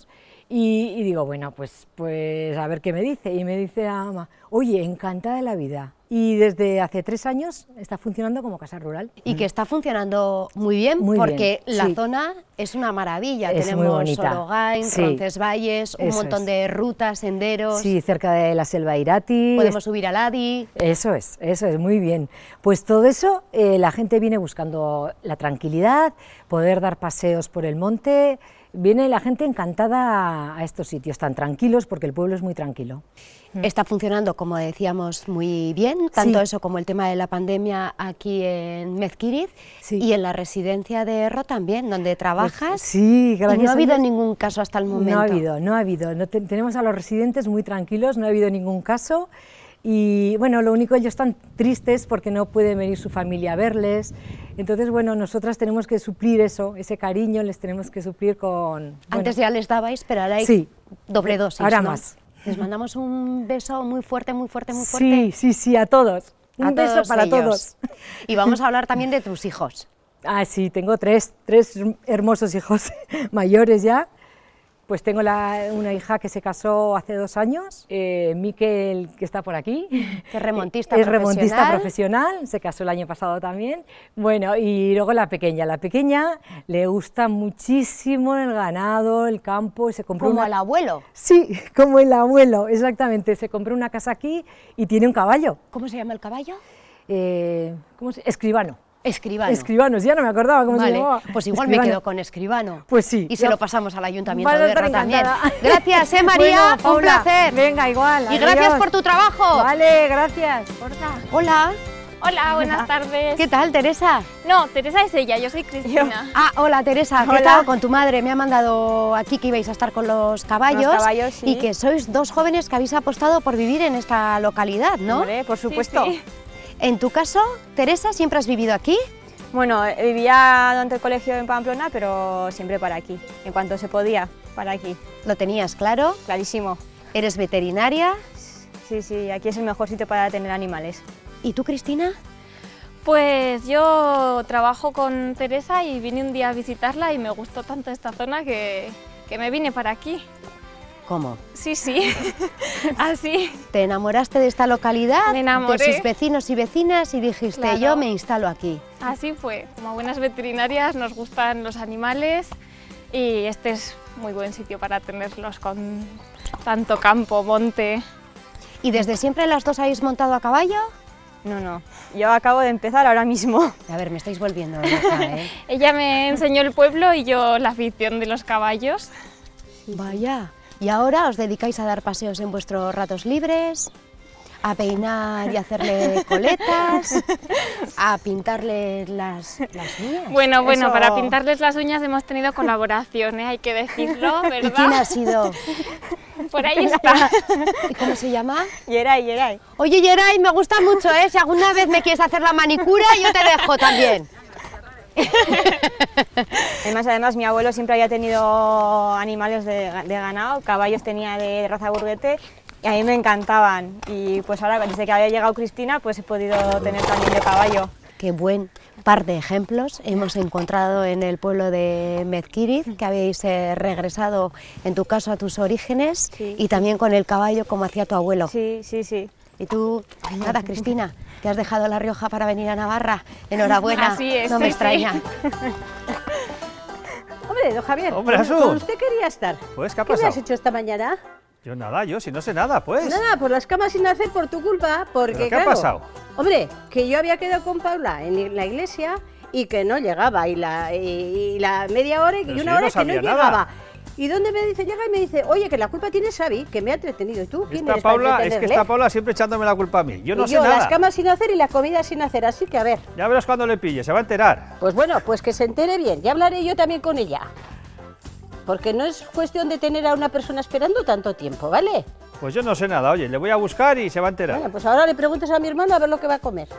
Y digo, bueno, pues a ver qué me dice. Y me dice la mamá, oye, encantada de la vida. Y desde hace 3 años está funcionando como casa rural. Y que está funcionando muy bien, porque la zona es una maravilla. Es Tenemos muy bonita. Orogain, Roncesvalles, un montón de rutas, senderos. Sí, cerca de la selva Irati. Podemos subir al Adi. Eso es, muy bien. Pues todo eso, la gente viene buscando la tranquilidad, poder dar paseos por el monte. Viene la gente encantada a estos sitios tan tranquilos, porque el pueblo es muy tranquilo. Está funcionando, como decíamos, muy bien, tanto eso como el tema de la pandemia aquí en Mezquiriz y en la residencia de Erro también, donde trabajas. Pues, sí, gracias. Y no ha habido ningún caso hasta el momento. No ha habido. Tenemos a los residentes muy tranquilos, no ha habido ningún caso. Y bueno, lo único, ellos están tristes porque no puede venir su familia a verles. Entonces, bueno, nosotras tenemos que suplir eso, ese cariño, les tenemos que suplir con... Antes ya les dabais, pero ahora hay doble dosis, ahora ¿no? más. Les mandamos un beso muy fuerte, muy fuerte, muy fuerte. Sí, a todos. Un beso para todos. Y vamos a hablar también de tus hijos. Ah, sí, tengo tres hermosos hijos mayores ya. Pues tengo una hija que se casó hace 2 años, Miquel, que está por aquí. Que es remontista es profesional. remontista profesional, se casó el año pasado también. Bueno, y luego la pequeña le gusta muchísimo el ganado, el campo. Se compró ¿Como el abuelo? Sí, como el abuelo, exactamente. Se compró una casa aquí y tiene un caballo. ¿Cómo se llama el caballo? Escribano. Escribanos, ya no me acordaba cómo se llamaba. Pues igual Escribano. me quedo con Escribano. Pues sí. Y se lo pasamos al Ayuntamiento Vas a de estar Erro también. encantada. Gracias, María, Bueno, Paula, un placer. Venga, igual. Y gracias por tu trabajo. Vale, gracias. Hola. Hola, buenas tardes. ¿Qué tal, Teresa? No, Teresa es ella, yo soy Cristina. Hola, Teresa, que he estado con tu madre. Me ha mandado aquí que ibais a estar con los caballos. Sí. Y que sois 2 jóvenes que habéis apostado por vivir en esta localidad, ¿no? Hombre, por supuesto. Sí. En tu caso, Teresa, ¿siempre has vivido aquí? Bueno, vivía durante el colegio en Pamplona, pero siempre para aquí, en cuanto se podía, para aquí. ¿Lo tenías claro? Clarísimo. ¿Eres veterinaria? Sí, aquí es el mejor sitio para tener animales. ¿Y tú, Cristina? Pues yo trabajo con Teresa y vine un día a visitarla y me gustó tanto esta zona que me vine para aquí. ¿Cómo? Sí, así. ¿Te enamoraste de esta localidad? Me enamoré. De sus vecinos y vecinas y dijiste, Claro. Yo me instalo aquí. Así fue. Como buenas veterinarias nos gustan los animales y este es muy buen sitio para tenerlos con tanto campo, monte. ¿Y desde siempre las 2 habéis montado a caballo? No, yo acabo de empezar ahora mismo. A ver, me estáis volviendo loca, ¿eh? Ella me enseñó el pueblo y yo la afición de los caballos. Vaya. ¿Y ahora os dedicáis a dar paseos en vuestros ratos libres? ¿A peinar y hacerle coletas? ¿A pintarle las uñas? Bueno, para pintarles las uñas hemos tenido colaboración, hay que decirlo, ¿verdad? ¿Y quién ha sido? Por ahí está. ¿Y cómo se llama? Yeray. Oye, Yeray, me gusta mucho, ¿eh? Si alguna vez me quieres hacer la manicura, yo te dejo también. Además, mi abuelo siempre había tenido animales de ganado, caballos tenía de raza burguete y a mí me encantaban. Y pues ahora, desde que había llegado Cristina, pues he podido tener también de caballo. Qué buen par de ejemplos hemos encontrado en el pueblo de Mezquiriz, que habéis regresado, en tu caso, a tus orígenes, y también con el caballo como hacía tu abuelo. Sí. Y tú, nada, Cristina, que has dejado La Rioja para venir a Navarra. Enhorabuena, Así es, no me extraña. Hombre, don Javier, Hombre, Jesús. ¿con usted quería estar? Pues, ¿qué ha ¿Qué me pasado? has hecho esta mañana? Yo nada, si no sé nada, pues. Nada, por las camas sin hacer por tu culpa, porque ¿Pero qué claro, ha pasado? Hombre, que yo había quedado con Paula en la iglesia y que no llegaba, y la media hora y Pero una si yo hora no que sabía no nada. llegaba. ¿Y dónde me dice? Llega y me dice, oye, que la culpa tiene Xavi, que me ha entretenido. ¿Y tú? ¿Quién Esta eres para Paula, es que entretenerle? está Paula siempre echándome la culpa a mí. Yo no Y sé yo, nada. las camas sin hacer y la comida sin hacer, así que a ver. Ya verás cuando le pille, se va a enterar. Pues bueno, pues que se entere bien, ya hablaré yo también con ella. Porque no es cuestión de tener a una persona esperando tanto tiempo, ¿vale? Pues yo no sé nada, oye, le voy a buscar y se va a enterar. Bueno, pues ahora le preguntas a mi hermano a ver lo que va a comer.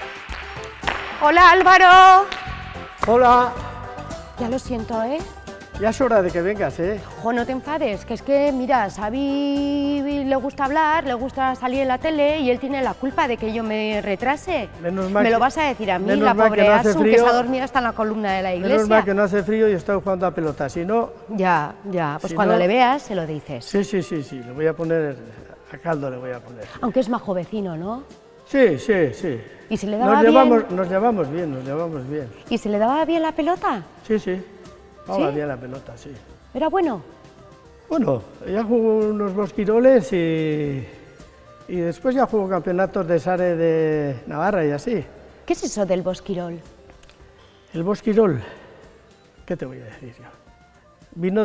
Hola, Álvaro. Hola. Ya lo siento, ¿eh? Ya es hora de que vengas, ¿eh? Jo, no te enfades, que es que, mira, a Xavi le gusta hablar, le gusta salir en la tele y él tiene la culpa de que yo me retrase. Menos mal me que, lo vas a decir a mí, menos la mal pobre que no hace Asu, frío, que se ha dormido hasta en la columna de la iglesia. Menos mal que no hace frío y estoy jugando a pelota, si no... Ya, pues si cuando no, le veas se lo dices. Sí, le voy a poner, a caldo le voy a poner. Aunque es majo vecino, ¿no? Sí. ¿Y si le daba bien? Nos llevamos bien. ¿Y si le daba bien la pelota? Sí. Vamos ¿Sí? bien la pelota, sí. ¿Era bueno? Bueno, ya jugó unos bosquiroles y después ya jugó campeonatos de Sare de Navarra y así. ¿Qué es eso del bosquirol? El bosquirol, ¿qué te voy a decir yo? Vino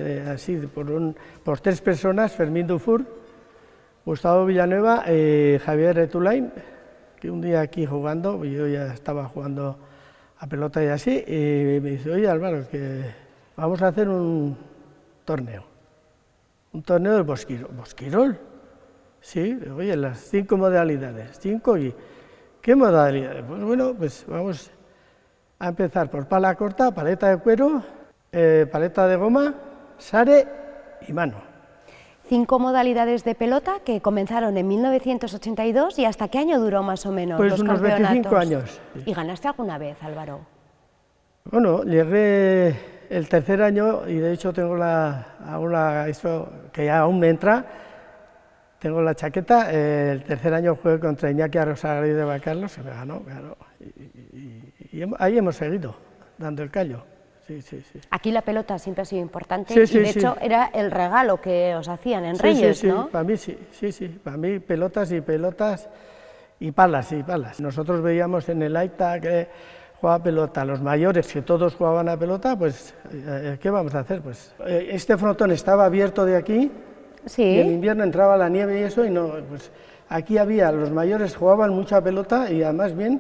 por 3 personas, Fermín Dufour, Gustavo Villanueva y Javier Etulain, que un día aquí jugando, yo ya estaba jugando a pelota y así, y me dice, oye Álvaro, que vamos a hacer un torneo del bosquirol. ¿Bosquirol? Sí, oye, las 5 modalidades, 5 y... ¿Qué modalidades? Pues bueno, pues vamos a empezar por pala corta, paleta de cuero, paleta de goma, sare y mano. 5 modalidades de pelota que comenzaron en 1982 y ¿hasta qué año duró más o menos pues los unos campeonatos? 25 años. Sí. ¿Y ganaste alguna vez, Álvaro? Bueno, llegué el 3er año y de hecho tengo eso que ya aún me entra, tengo la chaqueta, el 3er año jugué contra Iñaki Arrosagari de Valcarlos, se me ganó, claro, y ahí hemos seguido, dando el callo. Sí. Aquí la pelota siempre ha sido importante Sí, y de hecho era el regalo que os hacían en Reyes, ¿no? Para mí sí, para mí pelotas y palas. Nosotros veíamos en el Aita que jugaba pelota, los mayores que todos jugaban a pelota, pues ¿qué vamos a hacer? Pues este frontón estaba abierto de aquí, y en invierno entraba la nieve y eso, y no, pues aquí había, los mayores jugaban mucha pelota y además bien,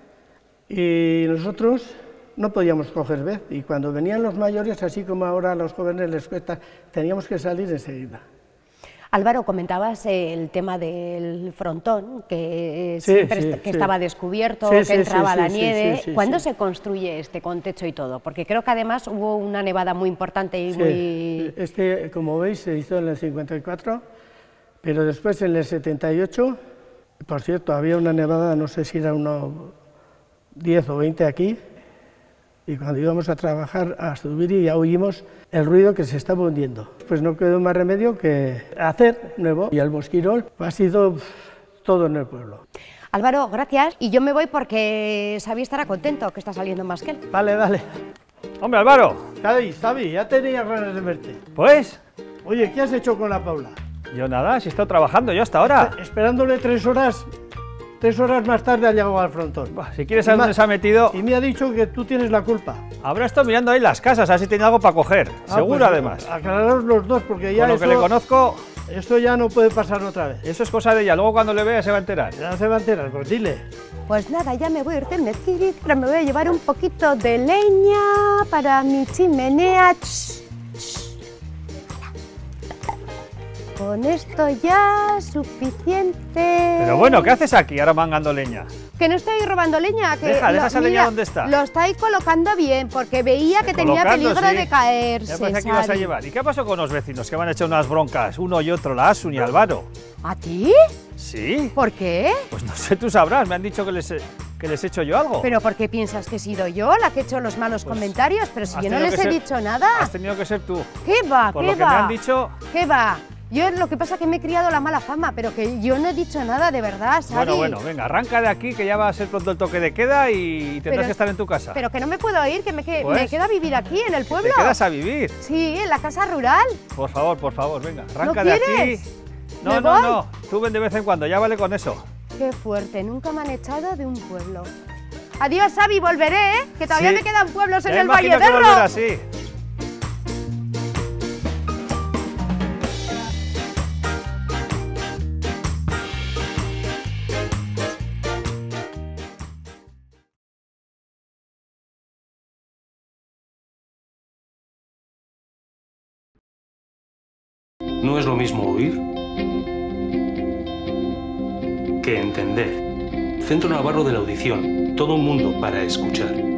y nosotros no podíamos coger vez, y cuando venían los mayores, así como ahora a los jóvenes les cuesta, teníamos que salir enseguida. Álvaro, comentabas el tema del frontón, que estaba descubierto, que entraba la nieve. ¿Cuándo se construye este con techo y todo? Porque creo que además hubo una nevada muy importante y muy... Este, como veis, se hizo en el 54, pero después en el 78, por cierto, había una nevada, no sé si era unos 10 o 20 aquí, y cuando íbamos a trabajar a Zubiri ya oímos el ruido que se estaba hundiendo. Pues no quedó más remedio que hacer nuevo, y el bosquirol ha sido todo en el pueblo. Álvaro, gracias, y yo me voy porque Xavi estará contento, que está saliendo más que él. Vale. ¡Hombre, Álvaro! Xavi, ya tenía ganas de verte. ¿Pues? Oye, ¿qué has hecho con la Paula? Yo nada, si he estado trabajando yo hasta ahora. Esperándole 3 horas... 3 horas más tarde ha llegado al frontón. Si quieres saber dónde se ha metido... Y me ha dicho que tú tienes la culpa. Habrá estado mirando ahí las casas, a ver si tiene algo para coger. Seguro, pues, además. Aclararos los dos, porque ya con lo que le conozco... Esto ya no puede pasar otra vez. Eso es cosa de ella, luego cuando le vea se va a enterar. Ya se va a enterar, pues dile. Pues nada, ya me voy a ir del mezquiri, ahora me voy a llevar un poquito de leña para mi chimenea. Con esto ya suficiente. Pero bueno, ¿qué haces aquí ahora mangando leña? Que no estoy robando leña, que deja esa leña donde está. Lo estáis colocando bien, porque veía que tenía peligro de caerse. Ya pensé que ibas a llevar. ¿Y qué pasó con los vecinos que me han hecho unas broncas, uno y otro, la Asun y Álvaro? ¿A ti? Sí. ¿Por qué? Pues no sé, tú sabrás, me han dicho que les he hecho yo algo. ¿Pero por qué piensas que he sido yo la que he hecho los malos comentarios? Pero si yo no les he dicho nada. Has tenido que ser tú. ¿Qué va? Por lo que me han dicho... ¿Qué va? Yo lo que pasa es que me he criado la mala fama, pero que yo no he dicho nada de verdad, Xavi. Bueno, venga, arranca de aquí, que ya va a ser pronto el toque de queda y tendrás que estar en tu casa. Pero que no me puedo ir, que me quedo a vivir aquí, en el pueblo. ¿Te quedas a vivir? Sí, en la casa rural. Por favor, venga, arranca ¿No de quieres? aquí. No, tú ven de vez en cuando, ya vale con eso. Qué fuerte, nunca me han echado de un pueblo. Adiós, Xavi, volveré, que todavía me quedan pueblos en el Valle de Ro. Sí. No es lo mismo oír que entender. Centro Navarro de la Audición. Todo un mundo para escuchar.